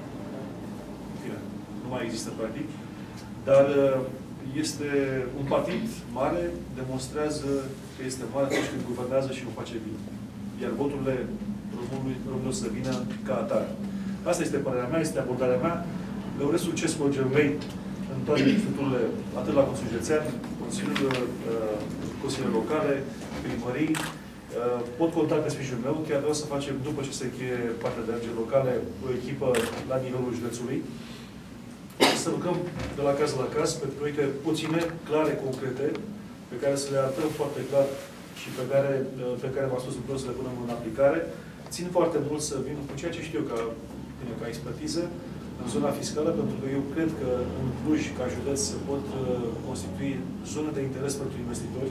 Bine, nu mai există practic. Dar este un partid mare, demonstrează că este mare atunci când guvernează și o face bine. Iar voturile românilor să vină ca atare. Asta este părerea mea, este abordarea mea. Le urez succes colegilor mei în toate structurile, atât la Consiliul Județean, Consiliul, uh, Consiliul Locale, primării. Uh, pot conta pe sprijinul meu, chiar vreau să facem, după ce se încheie partea de alegeri locale, o echipă la nivelul județului. Să lucrăm de la caz la caz pe proiecte puține, clare, concrete, pe care să le arătăm foarte clar și pe care, pe care v-am spus vreau să le punem în aplicare. Țin foarte mult să vin cu ceea ce știu ca, bine, ca expertiză în zona fiscală, pentru că eu cred că în Cluj, ca județ, se pot uh, constitui zone de interes pentru investitori.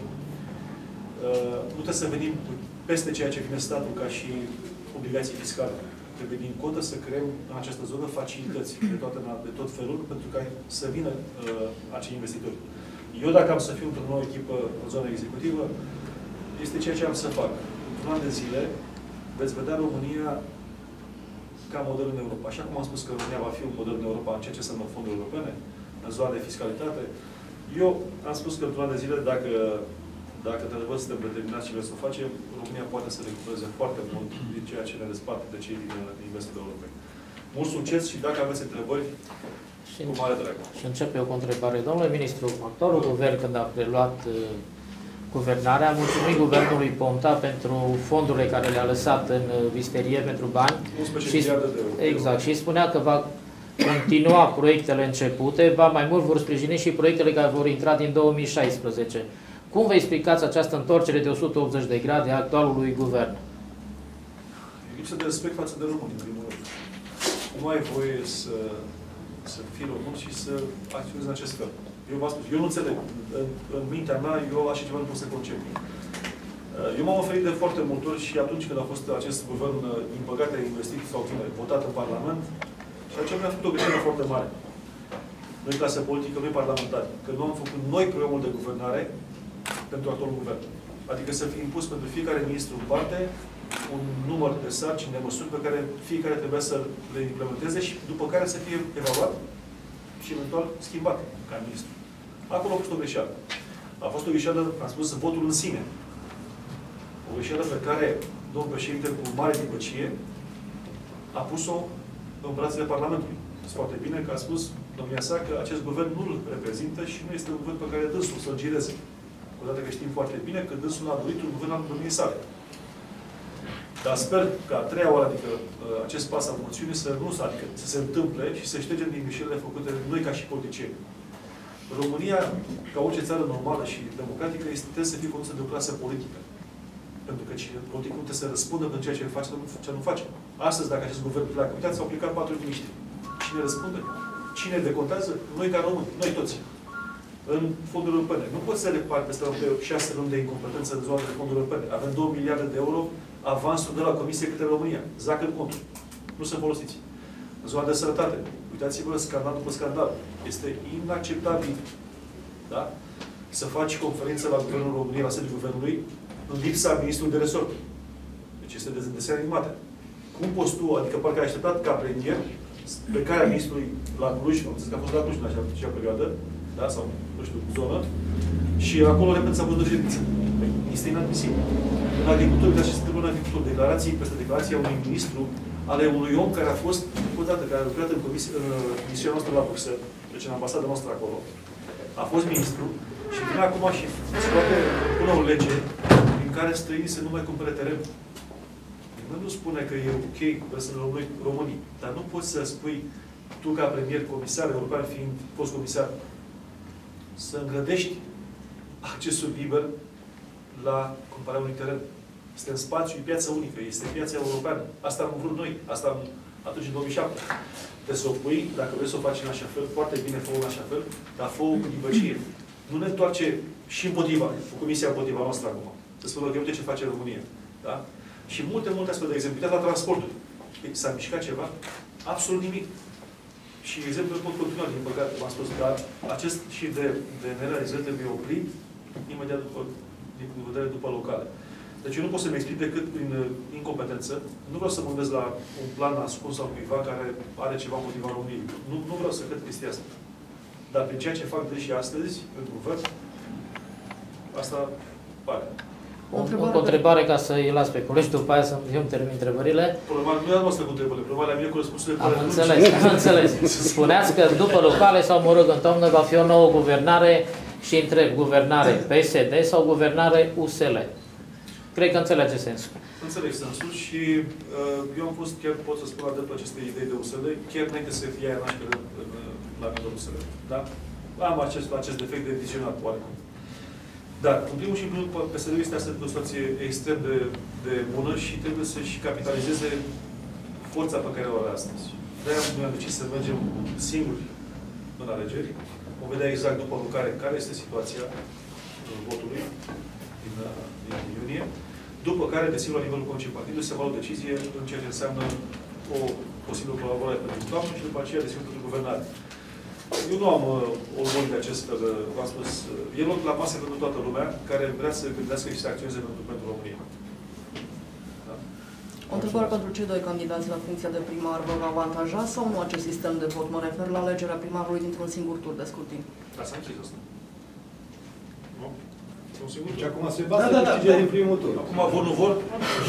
Uh, nu trebuie să venim peste ceea ce vine statul ca și obligații fiscale. Trebuie din contă să creăm în această zonă facilități de, toate, de tot felul, pentru ca să vină uh, acei investitori. Eu, dacă am să fiu într-o nouă echipă în zona executivă, este ceea ce am să fac. Într-un an de zile veți vedea România ca model în Europa. Așa cum am spus că România va fi un model în Europa în ceea ce înseamnă fonduri europene, în zona de fiscalitate, eu am spus că într-un an de zile, dacă, dacă într-adevăr suntem determinați și vrem să o facem, România poate să recupereze foarte mult din ceea ce ne desparte de cei din investitori europeni. Mult succes și dacă aveți întrebări, și cu mare drag. Și încep eu cu o întrebare. Domnule ministru, actualul guvern, când a preluat uh, guvernarea, a mulțumit guvernului Ponta pentru fondurile care le-a lăsat în uh, visterie pentru bani. Și, exact. Și spunea că va continua proiectele începute, va mai mult vor sprijini și proiectele care vor intra din două mii șaisprezece. Cum vă explicați această întorcere de o sută optzeci de grade a actualului guvern? Lipsă de respect față de români, în primul rând. Nu ai voie să, să fii român și să acționezi în acest fel. Eu v-am spus, eu nu înțeleg. În, în mintea mea, eu așa ceva nu pot să concep. Eu m-am oferit de foarte multe ori și atunci când a fost acest guvern, din păcate, investit sau votat în Parlament, și aceea mi-a făcut o greșeală foarte mare. Noi, clasă politică, noi parlamentari. Că nu am făcut noi programul de guvernare pentru actualul guvern. Adică să fie impus pentru fiecare ministru în parte un număr de sarcini, de măsuri pe care fiecare trebuia să le implementeze și după care să fie evaluat și eventual schimbat ca ministru. Acolo a fost o greșeală. A fost o greșeală, am spus, votul în sine. O greșeală pe care domnul președinte, cu mare dipăcie, a pus-o în brațele Parlamentului. Este foarte bine că a spus domnia sa că acest guvern nu-l reprezintă și nu este un guvern pe care dânsul să-l gireze. Odată că știm foarte bine că dânsul a dorit un guvern al domniei sale. Dar sper că a treia oară, adică acest pas al moțiunii, să nu adică, să se întâmple și să ștergem din greșelile făcute noi ca și politicieni. România, ca orice țară normală și democratică, este, trebuie să fie condusă de o clasă politică. Pentru că cine politic nu trebuie să răspundă pentru ceea ce face, ce nu face. Astăzi, dacă acest guvern pleacă, uitați, s-au plecat patru miniștri. Cine răspunde? Cine decontează? Noi ca români, noi toți. În fonduri europene. Nu poți să repari peste șase luni de incompetență în zona de fonduri europene. Avem două miliarde de euro avansul de la Comisie către România. Zac în conturi. Nu sunt folosiți. În zona de sănătate. Uitați-vă, scandal după scandal. Este inacceptabil, da? Să faci conferință la Guvernul României, la sediul Guvernului, în lipsa ministrului de resort. Deci este de desene animate. Cum poți tu, adică parcă ai așteptat ca premier, plecarea ministrului la Cluj, am zis că a fost la Cluj în acea, acea perioadă, da? Sau, nu știu, zonă, și acolo, repede, s-a văzut o ședință. Este inadmisibil. În agricultură, uitați ce se întâmplă în agricultură. Declarații peste declarația unui ministru ale unui om care a fost, odată, care a lucrat în, comisie, în misiunea noastră la Bruxelles, deci în ambasada noastră acolo, a fost ministru și vine acum și scoate până o lege prin care străinii să nu mai cumpere teren. Nu spune că e ok, că sunt românii, dar nu poți să spui tu ca premier, comisar european, fiind fost comisar, să îngrădești accesul liber la cumpărarea unui teren. Este în spațiu, e piața unică, este piața europeană. Asta am vrut noi, asta am atunci în două mii șapte. Trebuie să o pui, dacă vrei să o faci în așa fel, foarte bine fă în așa fel, dar fă cu ghibăcie. Nu ne întoarce și împotriva, cu Comisia împotriva noastră acum. Să spună că uite ce face România. Da? Și multe, multe astfel de exemplu. Uitați la transportul. S-a mișcat ceva? Absolut nimic. Și exemplul pot continua, din păcate, v-am spus, dar acest și de, de nerealizări trebuie oprit imediat după, din vedere după locale. Deci eu nu pot să-mi explic decât prin incompetență. Nu vreau să mă gândesc la un plan ascuns al cuiva care are ceva împotriva României. Nu, nu vreau să cred chestia asta. Dar prin ceea ce fac de și astăzi, în guvern, asta pare. O, o întrebare ca să îi las pe colegi, după aia să îmi termin întrebările. Problema nu e a noastră cu întrebările, problema mea cu răspunsurile. Am înțeles, am înțeles. Spuneați că după locale sau, mă rog, în toamnă va fi o nouă guvernare și întreb, guvernare P S D sau guvernare U S L? Cred că înțelege sensul. Înțeleg sensul și uh, eu am fost, chiar pot să spun la dreptul acestei idei de U S L, chiar înainte să fie aia naștere la nivelul U S L. Da? Am acest, acest defect de vizionat, oarecum. Dar, în primul și în primul, P S D-ul este astăzi într-o situație extrem de, de bună și trebuie să-și capitalizeze forța pe care o are astăzi. De-aia noi am decis să mergem singuri în alegeri. Vom vedea exact după lucrare care este situația votului din, din iunie. După care, desigur, la nivelul Consiliului Partidului se va lua o decizie în ceea ce înseamnă o posibilă colaborare pentru toamnă și după aceea, desigur, pentru guvernare. Eu nu am uh, o loc de acest fel, v-am spus, uh, e loc la masă pentru toată lumea care vrea să gândească și să acționeze pentru, pentru România. Da? O întrebare pentru cei doi candidați la funcția de primar. Vă va avantaja sau nu acest sistem de vot? Mă refer la alegerea primarului dintr-un singur tur de scrutin. Da, s-a închis asta. Nu? E un singur tur. Și acum se bază da, da, da. din primul tur. Acum vor, nu vor?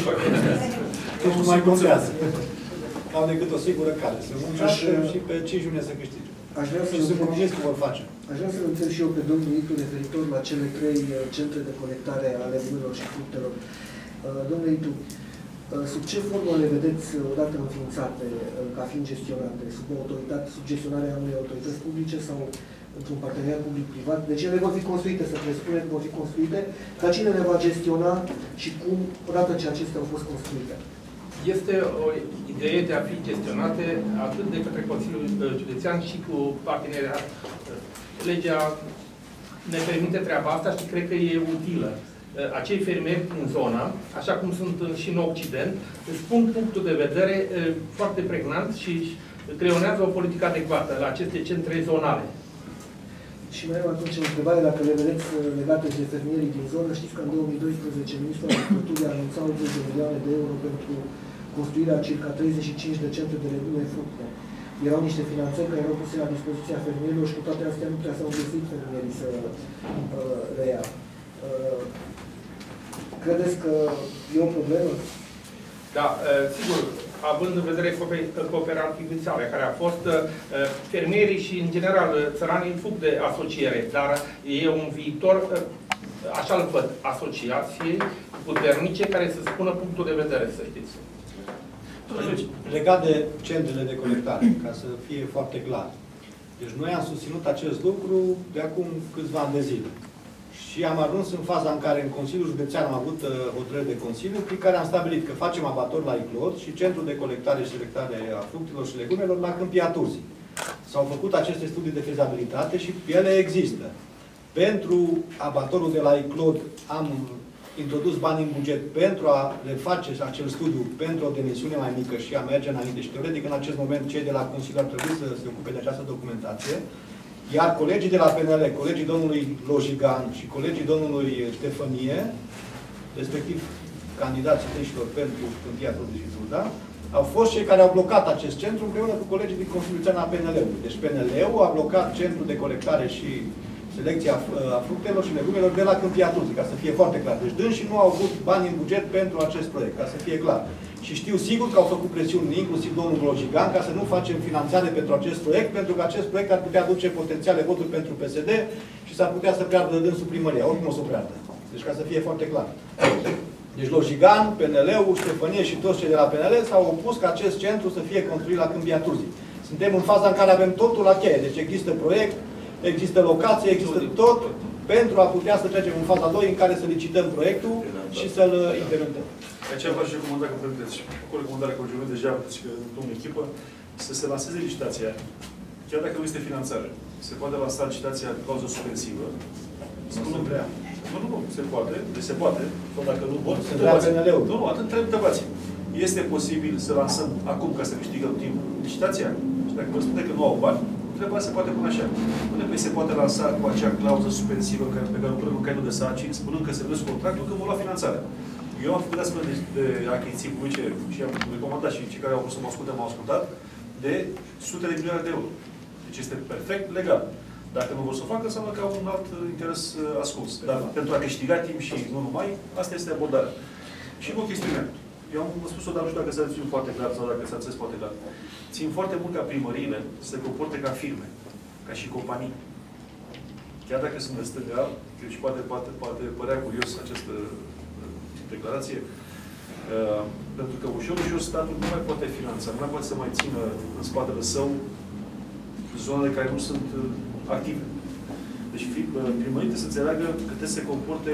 Deci nu mai contează. Au decât o singură cale. Să muncească și pe cinci iunie să câștige. Aș vrea să și sunt convins că vor face. Aș vrea să-l înțeleg și eu pe domnul Itu referitor la cele trei centre de colectare ale vânilor și fructelor. Domnule Itu, sub ce formă le vedeți odată înființate ca fiind gestionate? Sub o autoritate, sub gestionarea unei autorități publice sau într-un parteneriat public-privat? Deci ele vor fi construite, să presupune că vor fi construite, dar cine le va gestiona și cum, odată ce acestea au fost construite? Este o idee de a fi gestionate atât de către Consiliul Județean și cu parteneriat. Legea ne permite treaba asta și cred că e utilă. Acei fermieri din zona, așa cum sunt și în Occident, spun punctul de vedere foarte pregnant și creionează o politică adecvată la aceste centre zonale. Și mai am atunci o întrebare, dacă le vedeți legate de fermierii din zonă. Știți că în două mii doisprezece Ministrul Agriculturii a anunțat optzeci de milioane de euro pentru construirea circa treizeci și cinci de centre de legume fructe. Erau niște finanțări care erau puse la dispoziția fermierilor și cu toate astea nu prea s-au găsit fermierii să uh, le ia. Uh, credeți că e o problemă? Da, sigur, având în vedere cooperativizarea care a fost, fermierii și, în general, țăranii fug de asociere, dar e un viitor așa îl văd, asociații puternice care să spună punctul de vedere, să știți. Legat de centrele de colectare, ca să fie foarte clar. Deci noi am susținut acest lucru de acum câțiva ani de zile. Și am ajuns în faza în care în Consiliul Județean am avut uh, hotărâri de Consiliu, prin care am stabilit că facem abator la Iclod și centrul de colectare și selectare a fructelor și legumelor la Câmpia Turzii. S-au făcut aceste studii de fezabilitate și ele există. Pentru abatorul de la Iclod am introdus bani în buget pentru a le face acel studiu pentru o dimensiune mai mică și a merge înainte. Și teoretic, în acest moment, cei de la Consiliu ar trebui să se ocupe de această documentație. Iar colegii de la P N L, colegii domnului Lojigan și colegii domnului Ștefănie, respectiv candidații trișilor pentru Câmpia Turzii și Turda, au fost cei care au blocat acest centru împreună cu colegii din Consiliul Județean a P N L-ului. Deci P N L-ul a blocat centrul de colectare și selecția a fructelor și legumelor de la Câmpia Turzii, ca să fie foarte clar. Deci dânsii nu au avut bani în buget pentru acest proiect, ca să fie clar. Și știu sigur că au făcut presiuni, inclusiv domnul Lojigan, ca să nu facem finanțare pentru acest proiect, pentru că acest proiect ar putea aduce potențiale voturi pentru P S D și s-ar putea să piardă dânsul primăria. Oricum o să o piardă. Deci ca să fie foarte clar. Deci Lojigan, P N L-ul, Ștefănie și toți cei de la P N L s-au opus ca acest centru să fie construit la Câmpia Turzii. Suntem în faza în care avem totul la cheie. Deci există proiect, există locație, există tot pentru a putea să trecem în faza doi în care să licităm proiectul și să-l implementăm. Aceea v-aș recomanda, că permiteți, cu recomandarea Consiliului, deja aveți că în echipă, să se lanseze licitația, chiar dacă nu este finanțare. Se poate lansa licitația în cauză suspensivă. Nu, nu vrea. Nu, nu, nu, se poate, deci se poate, sau dacă nu vor, întrebați. Nu, nu, atât trebuie întrebați. Este posibil să lansăm acum ca să câștigăm timp licitația? Și dacă vă spune că nu au bani, întrebați se poate pune așa. Până pe se poate lansa cu acea clauză suspensivă care, pe care o punem în caietul de sarcini, spunând că se văd contractul când vor lua finanțarea. Eu am făcut astfel de, de achiziții publice și am recomandat și cei care au vrut să mă asculte m-au ascultat de sute de milioane de euro. Deci este perfect legal. Dacă nu vor să o facă, înseamnă că au un alt interes uh, ascuns. Dar pentru a câștiga timp și nu numai, asta este abordarea. Și cu o chestiune. Eu am spus-o, dar nu știu dacă s-a ținut foarte clar sau dacă s-a înțeles foarte clar. Țin foarte mult ca primăriile să se comporte ca firme, ca și companii. Chiar dacă sunt de stânga, și poate, poate, poate părea curios această declarație, uh, pentru că ușor, ușor statul nu mai poate finanța, nu mai poate să mai țină în spatele său zonele care nu sunt uh, active. Deci uh, primării trebuie să înțeleagă că trebuie să se comporte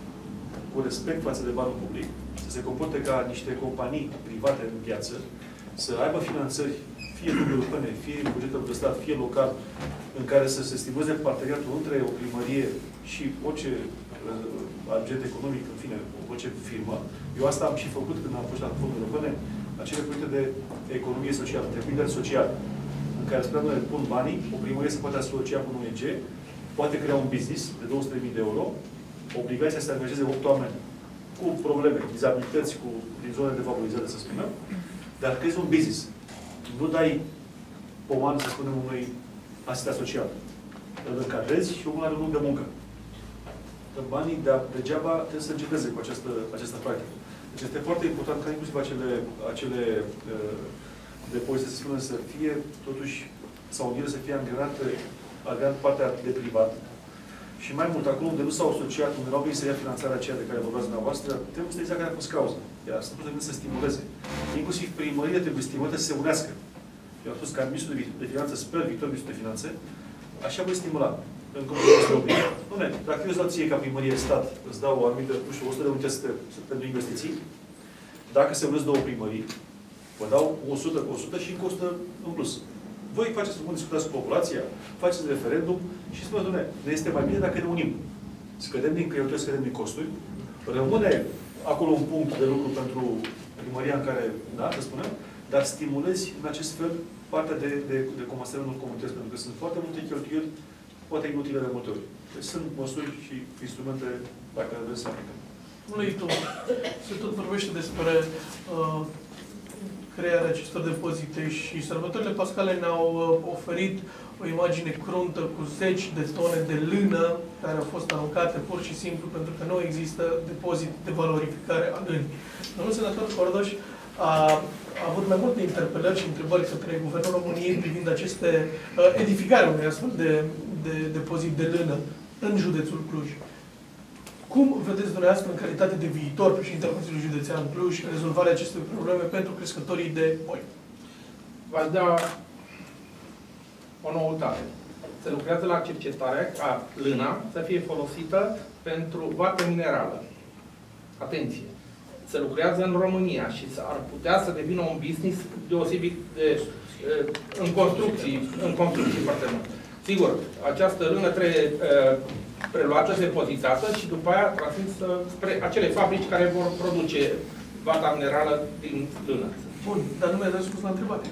cu respect față de banul public, să se comporte ca niște companii private în piață, să aibă finanțări, fie europene, fie în bugetul de stat, fie local, în care să se stimuleze parteneriatul între o primărie și orice uh, agent economic, în fine, orice firmă. Eu asta am și făcut când am fost la fonduri europene, acele proiecte de economie socială, întreprinderi sociale, în care spuneam noi pun banii, o primărie se poate asocia cu un O N G, poate crea un business de două sute de mii de euro, obligația să angajeze opt oameni cu probleme, dizabilități, cu, din zone defavorizate, să spunem, dar crezi un business. Nu dai pomană, să spunem, unui asistent social. Îl încadrezi și omul are un loc de muncă. Banii de degeaba trebuie să înceteze cu această, această practică. Deci este foarte important ca inclusiv acele, acele uh, depozite, să spunem, să fie totuși, sau ele să fie angrenate, angrenate partea de privat. Și mai mult, acolo unde nu s-au asociat, unde nu au venit să ia finanțarea aceea de care vorbeați dumneavoastră, trebuie să exact care a fost cauza. Iar statul trebuie să stimuleze. Inclusiv primările trebuie stimulate să se unească. Eu am spus că ministrul de finanțe, sper, viitor ministrul de finanțe, așa voi stimula. În comunitatea Dom'le, dacă eu îți dau ție ca primărie stat, îți dau o anumită, nu știu, o sută de unități pentru investiții, dacă se unesc două primării, vă dau o sută, o sută și încă o sută în plus. Voi faceți, vă discutați cu populația, faceți referendum și spuneți, dom'le, ne este mai bine dacă ne unim. Scădem din cheltuieli, scădem din costuri, rămâne acolo un punct de lucru pentru primăria în care, da, să spunem, dar stimulezi în acest fel partea de, de, de comasare în comunități, pentru că sunt foarte multe cheltuieli, poate inutile de multe ori. Deci sunt măsuri și instrumente dacă vreți să aplicăm. Domnule Itu, se tot vorbește despre uh, crearea acestor depozite și sărbătorile pascale ne-au uh, oferit o imagine cruntă cu zeci de tone de lână care au fost aruncate pur și simplu pentru că nu există depozit de valorificare a lânii. Domnul senator Cordoș a, a avut mai multe interpelări și întrebări către Guvernul României privind aceste uh, edificare unui astfel de, de depozit de lână în județul Cluj. Cum vedeți dumneavoastră, în calitate de viitor președinte al Consiliului Județean Cluj, rezolvarea acestei probleme pentru crescătorii de oi? V-aș da o noutate. Se lucrează la cercetare ca lâna să fie folosită pentru vată minerală. Atenție! Se lucrează în România și ar putea să devină un business deosebit de, în construcții, în construcții foarte mult. Sigur, această lână trebuie preluată, depozitată și după aia transmisă spre acele fabrici care vor produce vata minerală din lână. Bun, dar nu mi-ați răspuns la întrebare.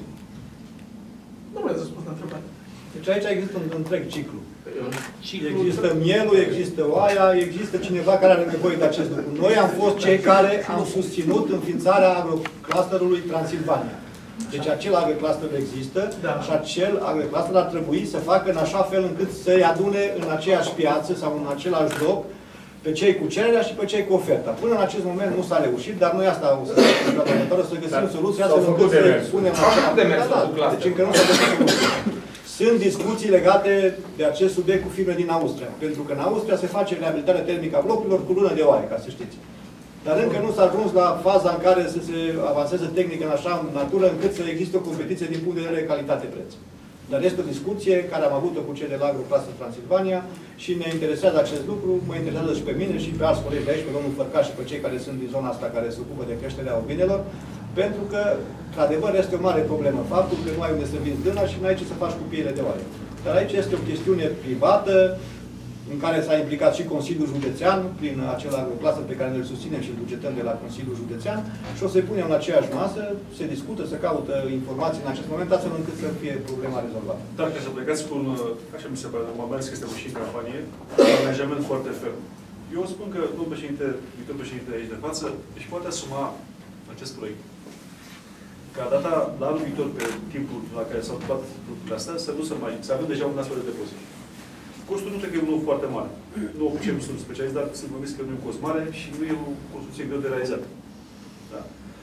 Nu mi-ați răspuns la întrebare. Deci aici există un întreg ciclu. ciclu. Există mielul, există oaia, există cineva care are nevoie de acest lucru. Noi am fost cei care am susținut înființarea agroclusterului Transilvania. Deci acel agrocluster există, da. Și acel agrocluster ar trebui să facă în așa fel încât să-i adune în aceeași piață sau în același loc pe cei cu cererea și pe cei cu oferta. Până în acest moment nu s-a reușit, dar noi asta o să facem, să găsim soluții astfel încât să punem acela. Deci încă nu s-a găsit soluție. Sunt discuții legate de acest subiect cu firme din Austria. Pentru că în Austria se face reabilitarea termică a blocurilor cu lună de oaie, ca să știți. Dar încă nu s-a ajuns la faza în care să se avanseze tehnică în așa natură încât să existe o competiție din punct de vedere calitate-preț. Dar este o discuție care am avut-o cu cei de la Agrocluster Transilvania și ne interesează acest lucru, mă interesează și pe mine și pe alți colegi de aici, pe domnul Fărcaș și pe cei care sunt din zona asta care se ocupă de creșterea ovinelor, pentru că, într-adevăr, este o mare problemă faptul că nu ai unde să vinzi lâna și nu ai ce să faci cu piele de oaie. Dar aici este o chestiune privată, în care s-a implicat și Consiliul Județean, prin acel agrocluster pe care îl susținem și îl bugetăm de la Consiliul Județean, și o să-i punem la aceeași masă, se discută, se caută informații în acest moment, astfel încât să fie problema rezolvată. Dar ca să plecați cu un, așa mi se pare, mă mai ales că este și în campanie, un angajament foarte ferm. Eu spun că domnul președinte, viitor președinte aici de față, își poate asuma acest proiect. Ca data, la anul viitor, pe timpul la care s-au ocupat lucrurile astea, să nu se mai, să avem deja un astfel de depozit. Costul nu cred că e unul foarte mare. Nu ocupăm, sunt specialist, dar sunt convins că nu e un cost mare și nu e o construcție greu de realizat. Da.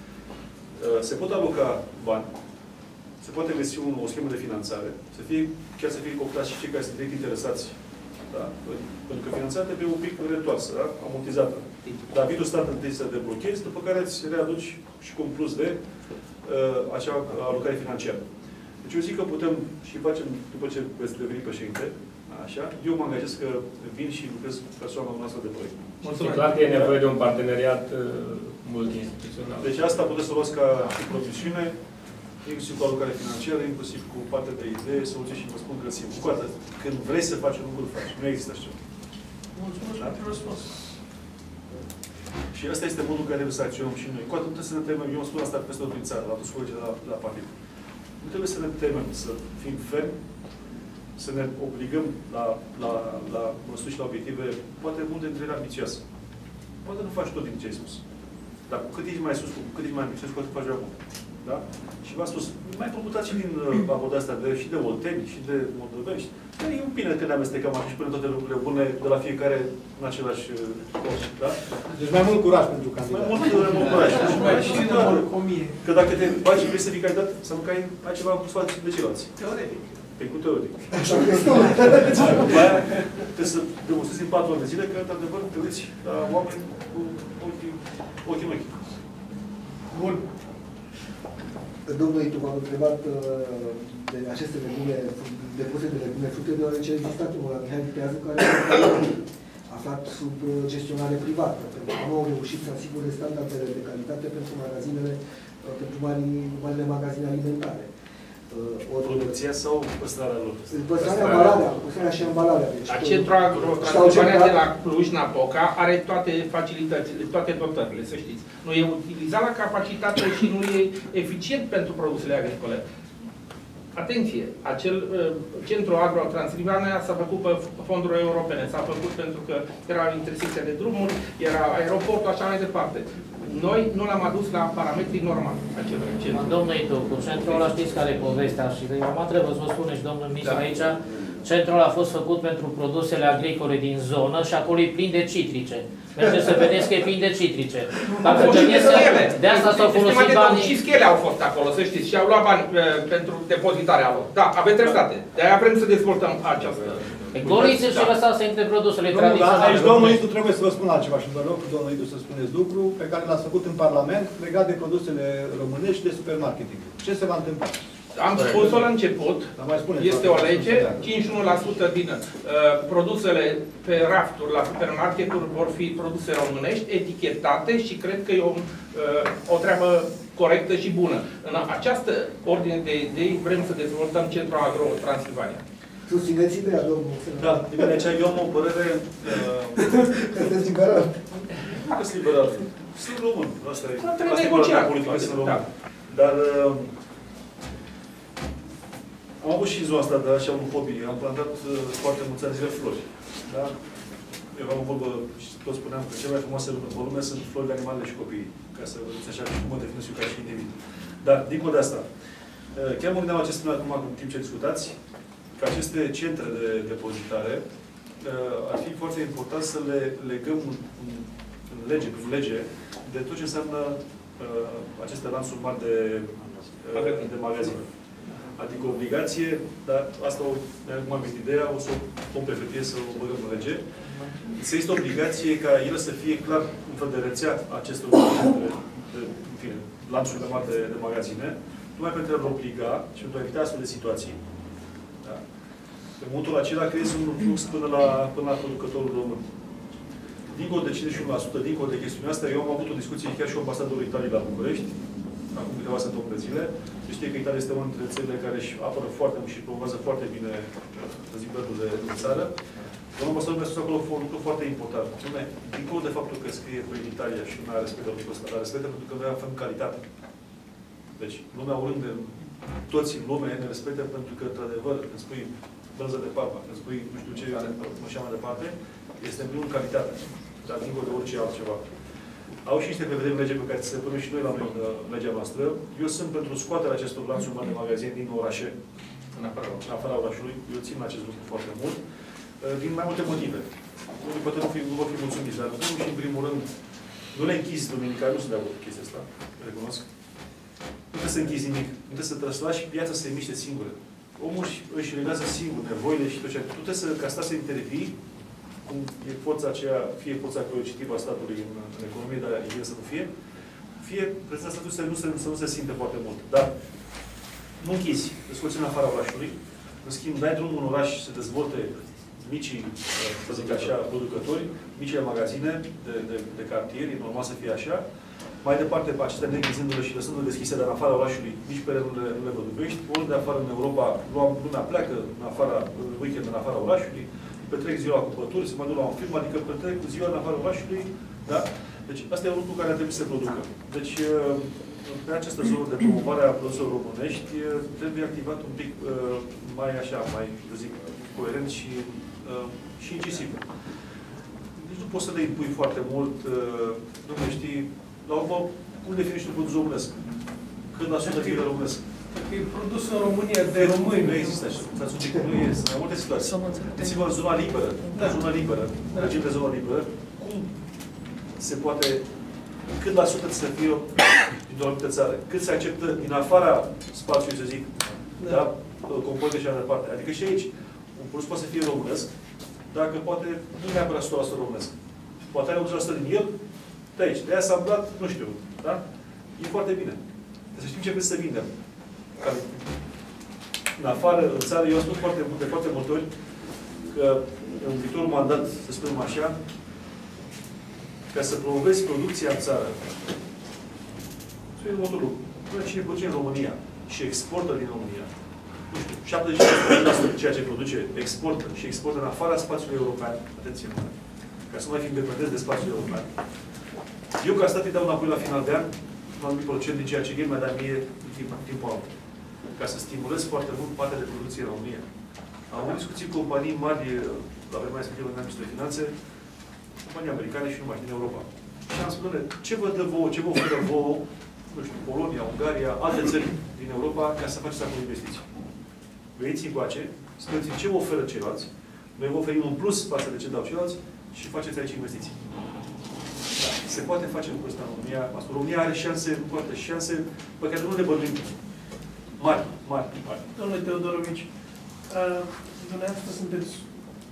Se pot aloca bani, se poate găsi un, o schemă de finanțare, să fie, chiar să fie cooptați și cei care sunt direct interesați. Da. Pentru că finanțarea trebuie un pic retoarsă, da? Amortizată. Dar vitul stat întâi să deblochezi, după care îți readuci și cu un plus de uh, acea alocare financiară. Deci eu zic că putem și facem, după ce veți deveni președinte, așa, eu mă angajez că vin și lucrez persoana noastră de proiect. Mulțumesc. Clar că e nevoie de un parteneriat uh, multi-instituțional. Deci asta puteți să luați ca și promisiune, inclusiv cu alocare financiară, inclusiv cu partea de idei, soluții și vă spun că simt. Cu atât, când vrei să faci un lucru, faci. Nu există așa ceva. Mulțumesc da? pentru răspuns. Și asta este modul în care trebuie să acționăm și noi. Cu atât trebuie să ne temem. Eu îmi spun asta peste tot din țară, la toți colegii de la, la partid. Nu trebuie să ne temem, să fim fermi, să ne obligăm la, la, la măsuri și la obiective, poate multe dintre ele ambițioase. Poate nu faci tot din ce ai spus. Dar cu cât ești mai sus, cu cât ești mai ambițios, cu atât faci mai bun. Da? Și v-am spus, mai promutați și din uh, abordarea asta de, și de olteni, și de moldoveni. Dar e bine că ne amestecăm așa și punem toate lucrurile bune de la fiecare în același cost. Da? Deci mai mult curaj pentru candidat. Mai mult, mai mult curaj. Și mai și de morcomie. Că dacă te bagi vrei să fii candidat, să nu cai altceva cu față de ceilalți. Teoretic. Pe cu teoretic. După aia trebuie să demonstrezi în patru ani de zile că, într-adevăr, te uiți la oameni cu ochii, ochii în ochi. Bun. Domnul Itu, m-am întrebat de aceste legume, depuse de legume fructe, deoarece a existat unul la Mihai Viteazu care a aflat sub gestionare privată, pentru că nu au reușit să asigure standardele de calitate pentru magazinele, pentru marile magazine alimentare. Producția sau păstrarea lor? Păstrarea, ambalarea, păstrarea și ambalarea. Deci, Centrul Agro-Transilvania de la Cluj-Napoca are toate facilitățile, toate dotările, să știți. Nu e utilizat la capacitate și nu e eficient pentru produsele agricole. Atenție! Acel uh, Centru Agro-Transilvania s-a făcut pe fonduri europene. S-a făcut pentru că era intersecția de drumuri, era aeroportul, așa mai departe. Noi nu l-am adus la parametrii normali. Domnul Itu, cu centrul ăla știți care e povestea și eu mă trebuie să vă spune și domnul ministru da. aici, centrul a fost făcut pentru produsele agricole din zonă și acolo e plin de citrice. Mergeți să vedeți că e plin de citrice. Dacă să... De asta s-au folosit banii... Și schele au fost acolo, să știți, și au luat bani uh, pentru depozitarea lor. Da, aveți dreptate. De-aia vrem să dezvoltăm această... Goliți-l și lăsați să intre produsele tradiționale. Aici domnul Itu trebuie să vă spun altceva și vă rog domnul Itu să spuneți lucru pe care l-ați făcut în Parlament legat de produsele românești de supermarketing. Ce se va întâmpla? Am spus-o la început, este o lege, cincizeci și unu la sută din uh, produsele pe rafturi la supermarketuri vor fi produse românești, etichetate și cred că e o, uh, o treabă corectă și bună. În această ordine de idei vrem să dezvoltăm Centrul Agro Transilvania. Susțineți ideea, domnul. Da, bine, aici eu am o părere... Sunteți liberal. Nu că sunt liberal. Sunt român. Asta e. Asta e părere politică, sunt român. Dar... Am avut și ziua asta de așa un hobby. Am plantat foarte mulți ani zile flori. Da? Eu aveam o vorbă și tot spuneam că cele mai frumoase în lume sunt flori de animalele și copiii. Ca să vedeți așa cum mă definesc eu ca și individ. Dar, dincolo de asta, chiar mă gândeam acest lucru acum în timp ce discutați, că aceste centre de depozitare ar fi foarte important să le legăm în lege, prin lege, de tot ce înseamnă aceste lanțuri mari de, de magazine. Adică obligație, dar asta o, mi-am gândit ideea, o să o pun pe hârtie să o băgăm în lege. Să există obligație ca el să fie clar un fel de rețea acestor de, de, în fine, lanțuri de mari de, de magazine, numai pentru a obliga și pentru a evita astfel de situații. Da? În momentul acela creezi un flux până la, până la producătorul român. Dincolo de cincizeci și unu la sută, dincolo de chestiunea asta, eu am avut o discuție chiar și cu ambasadorul Italiei la București, acum câteva săptămâni de zile. Știi că Italia este una dintre țările care își apără foarte mult și promovează foarte bine, să zic, brandul de, de țară. Domnul ambasador mi-a spus acolo un lucru foarte important. Dom'le, dincolo de faptul că scrie pe Italia și lumea respectă lucrul ăsta, dar respectă pentru că noi avem calitate. Deci, lumea oriunde, toți în lume ne respectă pentru că, într-adevăr, când spui brânză de papă, când spui nu știu ce, așa mai departe, este în primul calitate. Dar dincolo de orice altceva. Au și niște prevederi în lege pe care se punem și noi la noi în legea noastră. Eu sunt pentru scoaterea acestor lanțuri mari de magazine din orașe, în afara, în afara orașului. Eu țin la acest lucru foarte mult, din mai multe motive. Unii poate nu, fi, nu vor fi mulțumiți, dar nu și în primul rând, nu le închizi duminica, nu sunt de acord cu chestia asta, recunosc. Nu trebuie să închizi nimic, nu trebuie să te lași piața să se miște singură. Omul își reglează singur nevoile și tot ce. Tu trebuie să, ca asta să intervii, cum e forța aceea, fie forța coercitivă a statului în, în economie, dar e să nu fie, fie prezența statului să nu se, să nu se simte foarte mult. Dar nu închizi, te scoți în afara orașului, în schimb, dai drumul în oraș să dezvolte micii, să zic așa, producători, micile magazine de, de, de cartier, e normal să fie așa. Mai departe, pe acestea neghizându-le și lăsându-le deschise, dar în afara orașului, nici pe nu le, nu le văduvești. Oriunde afară în Europa, lumea pleacă în afara, în weekend în afara orașului, petrec ziua la cumpărături, se mai duc la un film, adică petrec ziua în afara orașului, da? Deci, asta e un lucru care ar trebui să se producă. Deci, pe această zonă de promovare a produselor românești, trebuie activat un pic mai așa, mai, să zic, coerent și, și incisiv. Deci nu poți să le impui foarte mult, nu mai știi, la urmă, cum definești un produs românesc? Cât la sută fie românesc? Că e produs în România de români. Nu există așa. Nu este. Sunt mai multe situații. Gândiți-vă în zona liberă. În zona liberă, regim de zona liberă, cum se poate, cât la sută să fie dintr-o anumită țară? Cât se acceptă din afara spațiului, să zic, da? Componente și așa de departe. Adică și aici, un produs poate să fie românesc, dacă poate nu neapărat o sută la sută românesc. Poate are optzeci la sută din el, de aici, de asamblat, nu știu, da? E foarte bine. Să știm ce vrem să vindem. În afară, în țară, eu am spus foarte, de foarte multe ori că în viitorul mandat, să spunem așa, ca să promovezi producția în țară, spune următorul lucru. Până cine produce în România și exportă din România, nu știu, șaptezeci și cinci la sută ceea ce produce, exportă și exportă în afara spațiului european, atenție, ca să nu mai fim dependenți de spațiul european. Eu, ca stat, îi dau înapoi la final de an, un anumit procent din ceea ce el mi-a dat mie în timpul anului, ca să stimulez foarte mult partea de producție în România. Am avut discuții cu companii mari, la vremea respectivă în Ministrul de Finanțe, companii americane și numai din Europa. Și am spus, ce vă dă vouă, ce vă oferă vouă, nu știu, Polonia, Ungaria, alte țări din Europa, ca să faceți acolo investiții. Veniți încoace, spuneți ce vă oferă ceilalți, noi vă oferim un plus față de ce dau ceilalți și faceți aici investiții. Da, se poate face lucrul ăsta în România. România are șanse, poate șanse pe care nu le bănuim. Mari, mari, mari. Domnule Teodorovici, uh, dumneavoastră sunteți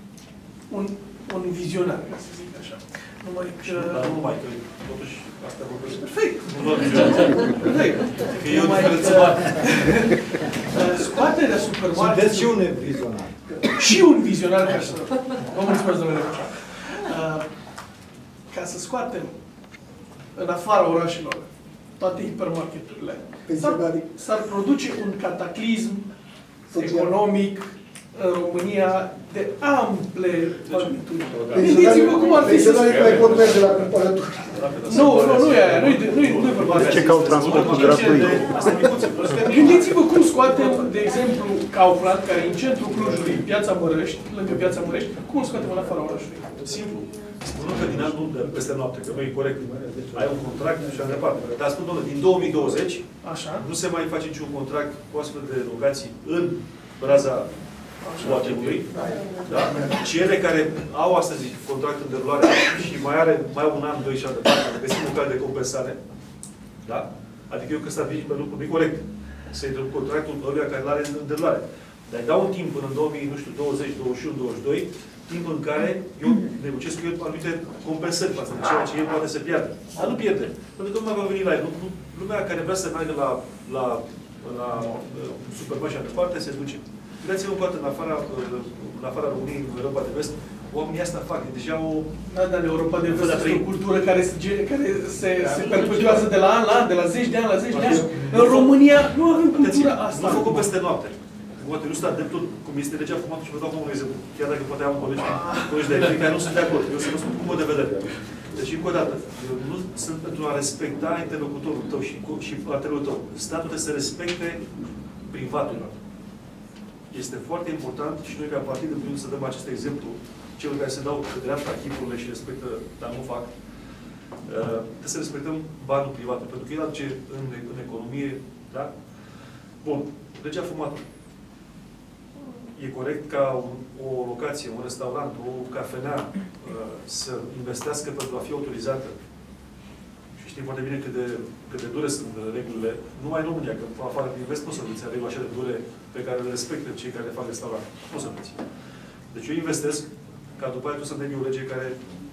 un, un vizionar, ca să zic așa. Numai că... Dar nu numai, că totuși asta vorbesc. Perfect. Nu doar vizionar. Perfect. Că e o diferență mare. Scoaterea supermarketului... Sunteți și un vizionar. Și un vizionar, ca să... Vă mulțumesc, domnule Răușa. Ca să scoatem în afara orașelor toate hipermarketurile, s-ar produce un cataclism economic în România de ample magnitudini. Gândiți-vă cum ar fi să... mai pot merge la cumpărături. Nu, nu, nu e aia, nu-i nu-i vorba de ce caut transportul gratuit? Gândiți-vă cum scoatem, de exemplu, Kaufland, care e în centrul Clujului, Piața Mărăști, lângă Piața Mărești, cum îl scoatem în afara orașului? Simplu. Spunând că din anul de peste noapte, că nu e corect, ai un contract și așa departe. Dar spun, domnule, din două mii douăzeci așa, nu se mai face niciun contract cu astfel de locații în braza Guatemalei, da? Și ele care au astăzi contract în derulare și mai are mai au un an, doi și așa departe, găsim un cal de compensare, da? Adică eu că stabilit pe lucru, nu e corect să-i dăm contractul ăluia care l-are în derulare. Dar dau un timp până în două mii douăzeci, douăzeci și unu, douăzeci și doi, timp în care eu negociez cu el anumite compensări față de ceea ce el poate să pierdă. Dar nu pierde. Pentru că lumea va veni la el. Lumea care vrea să meargă la, la, la supermarket și așa departe, se duce. Uitați-vă încă o dată în afara, în afara României, în Europa de Vest, oamenii asta fac. E deja o... Da, dar în Europa de Vest este o cultură care se, care se, se perpetuează de la an la an, de la zeci de ani la zeci de ani. În România nu avem cultura asta. Nu a făcut peste noapte. Poate nu sta dreptul cum este legea fumatul și vă dau un exemplu. Chiar dacă poate am colegi, colegi de ei care nu sunt de acord. Eu să vă spun cum văd de vedere. Deci, încă o dată, eu nu sunt pentru a respecta interlocutorul tău și, și partenerul tău. Statul trebuie să respecte privatul. Este foarte important și noi ca partid trebuie să dăm acest exemplu. Celor care se dau de dreapta chipurile și respectă, dar nu fac, uh, trebuie să respectăm banul privat. Pentru că el aduce în, în economie, da? Bun. Legea fumatului. E corect ca un, o locație, un restaurant, o cafenea uh, să investească pentru a fi autorizată. Și știm foarte bine cât de, cât de dure sunt regulile. Numai în România, că în afară din vest nu se înveți reguli așa de dure pe care le respectă cei care fac restaurant. Nu se înveți. Deci eu investesc ca după aia tu să dai o lege care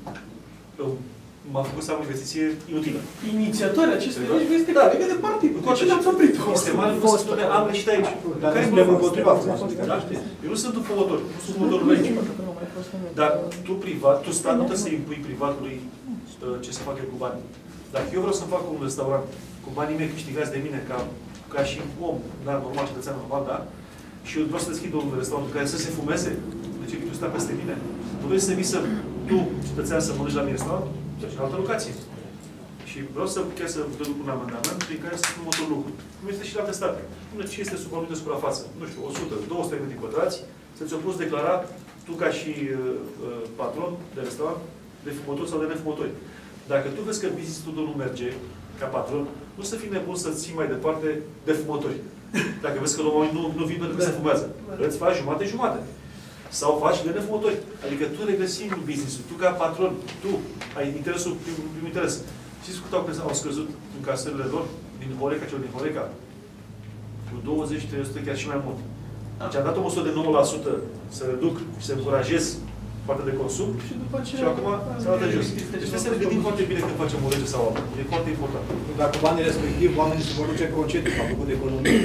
m-a făcut să am o investiție inutilă. Inițiatorii acestei legi este da. Colegă de partid. Cu ce le-ați oprit? Este mare fost, am greșit aici. Care e problema împotriva? Eu nu sunt un făutor, nu sunt făutorul aici. Dar tu privat, tu stat, nu trebuie să impui privatului ce să facă cu banii. Dacă eu vreau să fac un restaurant cu banii mei câștigați de mine ca, ca și om, dar normal, cetățean normal, da? Și eu vreau să deschid un restaurant care să se fumeze, de ce tu stai peste mine? Nu vrei să vii să, tu, cetățean, să mănânci la mine restaurant? Și în altă locație. Și vreau să chiar să dăm un amendament prin care să spun următorul lucru. Cum este și la alte state. Ce este sub o anumită suprafață? Nu știu, o sută, două sute de metri pătrați, să ți-o poți declara tu ca și uh, patron de restaurant, de fumători sau de nefumători. Dacă tu vezi că business-ul tău nu merge ca patron, nu să fii nebun să-ți ții mai departe de fumători. Dacă vezi că oamenii nu, nu vin pentru că se fumează, îți faci jumate-jumate. Sau faci de nefumători. Adică tu regăsi business-ul, tu ca patron, tu ai interesul, primul, primul interes. Știți cât au, au scăzut în casările lor, din Horeca, celor din Horeca? Cu douăzeci trei sute, chiar și mai mult. Deci am dat o măsură de nouă la sută să reduc și să încurajez partea de consum și, după aceea, și acum s-a dat de jos. Deci trebuie să ne gândim foarte bine când facem o lege sau altă. E foarte important. Dacă banii respectiv, oamenii se vor duce concediu, au făcut economie.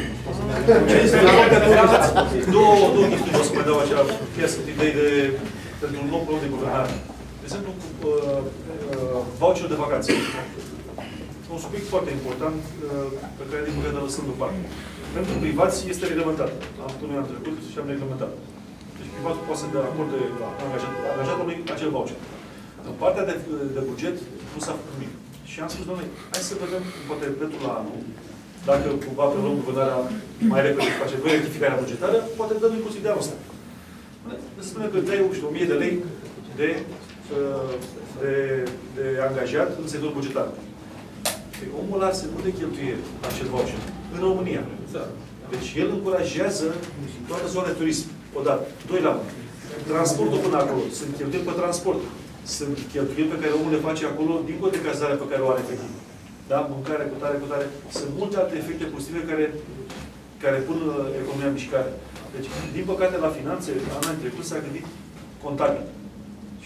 Două, două chestiuni o să mai dau așa, chiar sunt idei de, pentru un nou proiect de guvernare. De exemplu, uh, uh, voucher de vacanțe. Un subiect foarte important uh, pe care, din păcate, lăsăm deoparte. Pentru privați este reglementat. Am spus noi am trecut și am reglementat. Deci privatul poate să dea acorde angajat, angajatului acel voucher. În partea de, de buget nu s-a făcut nimic. Și am spus, doamne, hai să vedem, poate pentru la anul, dacă cumva pe luăm guvernarea mai repede face voi rectificarea bugetară, poate dăm inclusiv de anul ăsta. Se spune că dai, știu, o mie de lei de, de, de angajat în sectorul bugetar. Omul ăla se nu de cheltuie acel voucher. În România. Deci el încurajează toată zona de turism. Odată. Doi la mână. Transportul până acolo. Sunt cheltuieli pe transport. Sunt cheltuieli pe care omul le face acolo dincolo de cazarea pe care o are efectiv. Da? Mâncare, cu tare, cu tare. Sunt multe alte efecte pozitive care, care pun economia în mișcare. Deci, din păcate, la finanțe, anul trecut s-a gândit contabil.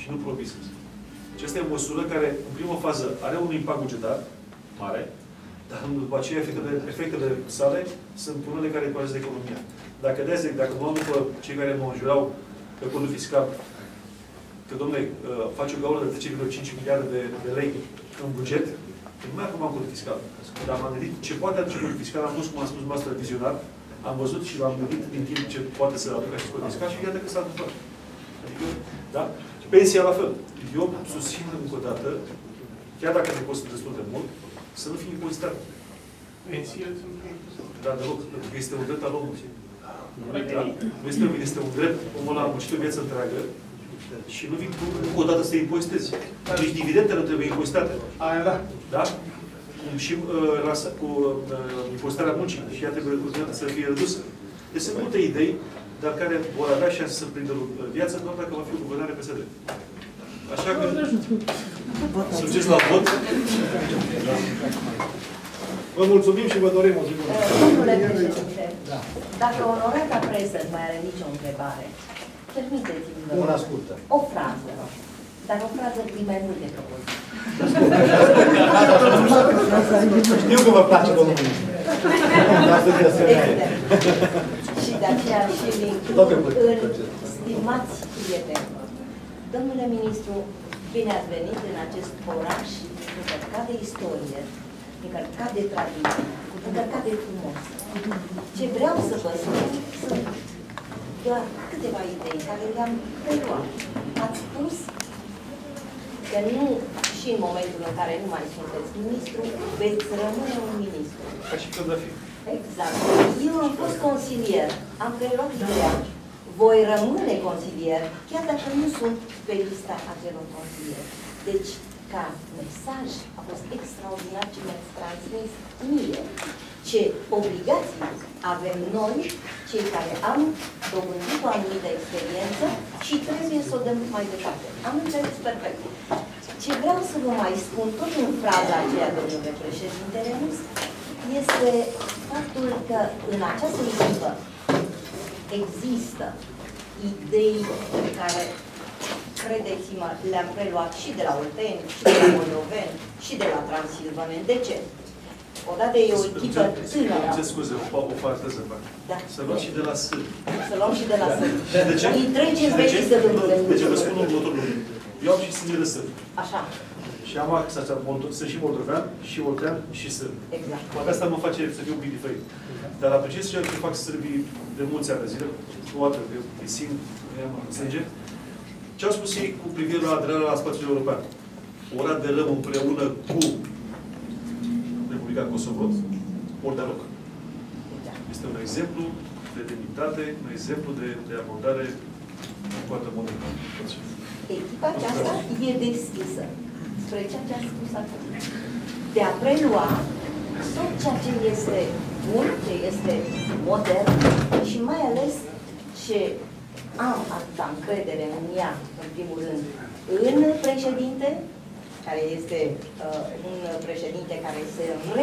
și nu provisezi. Aceasta e o măsură care, în primă fază, are un impact bugetar mare, dar după aceea efectele, efectele sale sunt unele care economizează economia. Dacă de azi, dacă mă am după cei care mă înjurau pe codul fiscal, că, domnule, face o gaură de zece virgulă cinci miliarde de, de lei în buget, nu mai acum am codul fiscal. Dar m-am gândit ce poate aduce codul fiscal, am pus, cum am spus dumneavoastră, vizionar, am văzut și m-am gândit din timp ce poate să aducă acest codul fiscal și iată că s-a întâmplat. Adică, da? Pensia la fel. Eu susțin încă o dată, chiar dacă ne costă destul de mult, să nu fie impozitat. Pensia? Da, deloc, pentru că este un drept al omului. Da? Nu este, este un drept, omul ăla a muncit o viață întreagă și nu vin încă o dată să impozitezi. Deci dividendele nu trebuie impozitate. Aia da. Da? Și uh, cu uh, impozitarea muncii și ea trebuie să fie redusă. Deci sunt multe idei, dar care vor avea șanse să prindă viață doar dacă va fi o guvernare P S D. Așa că succes la vot. Vă mulțumim și vă dorim o zi bună. Domnule președinte, dacă onorata presă nu mai are nicio întrebare, permiteți-mi Una scurtă. o frază, dar o frază din mai multe propoziții. Știu că vă place, domnul ministru. Și de aceea și în stimați prieteni. Domnule ministru, bine ați venit în acest oraș încărcat de istorie, încărcat de tradiție, încărcat de frumos. Ce vreau să vă spun sunt doar câteva idei care le-am preluat. Ați spus că nu, și în momentul în care nu mai sunteți ministru, veți rămâne un ministru. Ca și când va fi. Exact. Eu am fost consilier, am preluat ideea. Voi rămâne consilier, chiar dacă nu sunt pe lista acelor consilieri. Deci, ca mesaj, a fost extraordinar ce mi-ați transmis mie. Ce obligații avem noi, cei care am dobândit o anumită experiență și trebuie să o dăm mai departe. Am înțeles perfect. Ce vreau să vă mai spun, tot în fraza aceea, domnule președinte Remus, este faptul că în această echipă există idei pe care, credeți-mă, le-am preluat și de la Olteni, și de la Moldoveni, și de la Transilvaneni. De ce? Odată e o echipă tânără. Ce scuze, o, o paranteză fac. Da. Să luăm și de la sârbi. Să luăm și de la sârbi. De ce? Îi treceți veciți de domnule. De ce vă spun următorul lucru? Eu am și sânge de sârbi. Așa. Și am accesat, sunt și moldovean, și oltean, și sârb. Exact. Poate asta mă face să fiu un pic diferit. Dar apreciez ceea ce fac sârbii de mulți ani de zile, o dată, că îi simt, i-am în sânge. Ce au spus ei cu privire la aderarea la spațiul european? Ori aderăm împreună cu Republica Kosovo, ori deloc. Este un exemplu de demnitate, un exemplu de, de abordare foarte modernă. Echipa aceasta e deschisă spre ceea ce am spus acum. De a prelua tot ceea ce este bun, ce este modern și mai ales ce am atâta încredere în ea, în primul rând, în președinte, care este uh, un președinte care se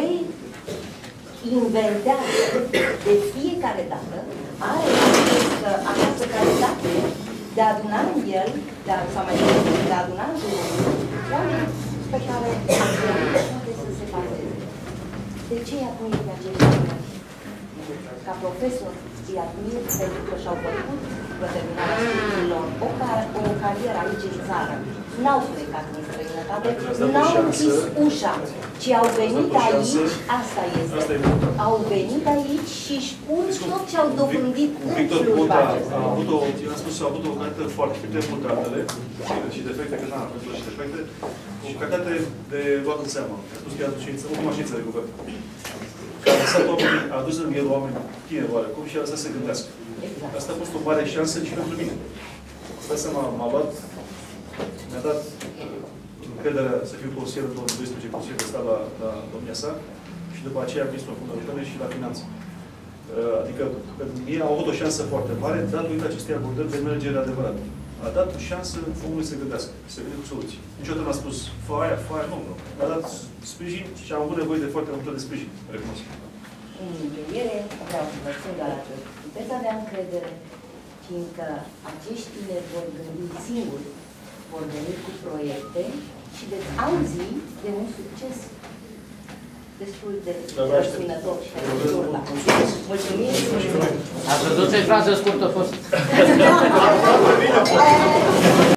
reinventează de fiecare dată, are această, această calitate de a aduna în el, de a, sau mai bine, de a aduna în jurul oameni pe care poate să se bazeze. De ce îi admir pe acești oameni? Ca profesor, îi admir pentru că și-au făcut după terminarea studiilor o, car o carieră aici în țară. N-au plecat în străinătate, n-au închis ușa, ci au venit aici, asta este, au venit aici și își pun tot ce au dobândit în slujba aceasta. A avut o, am spus, a avut o calitate foarte puternică altele și defecte, că n-a avut și defecte, o calitate de luat în seamă. A spus că e ultima ședință de guvern. Că a lăsat oamenii, a adus în el oameni tineri oarecum și a lăsat să se gândească. Asta a fost o mare șansă și pentru mine. Asta seama, m-a luat, mi-a dat încrederea să fiu consilier în două mii doisprezece, consilier de stat la, la domnia sa și după aceea ministrul în Fondul Europene și la finanțe. Adică, pentru mine a avut o șansă foarte mare, datorită acestei abordări de managere adevărat. A dat o șansă omului să gândească, să gândească cu soluții. Niciodată n-a spus, fă aia, fă aia, nu, nu. A dat sprijin și am avut nevoie de foarte multă de sprijin, recunosc. În încheiere, vreau să vă spun doar atât. Puteți avea încredere, fiindcă acești tineri vor gândi singuri vor veni cu proiecte și veți auzi de un succes destul de răsunător. Mulțumim! Ați văzut ce frază scurtă a fost?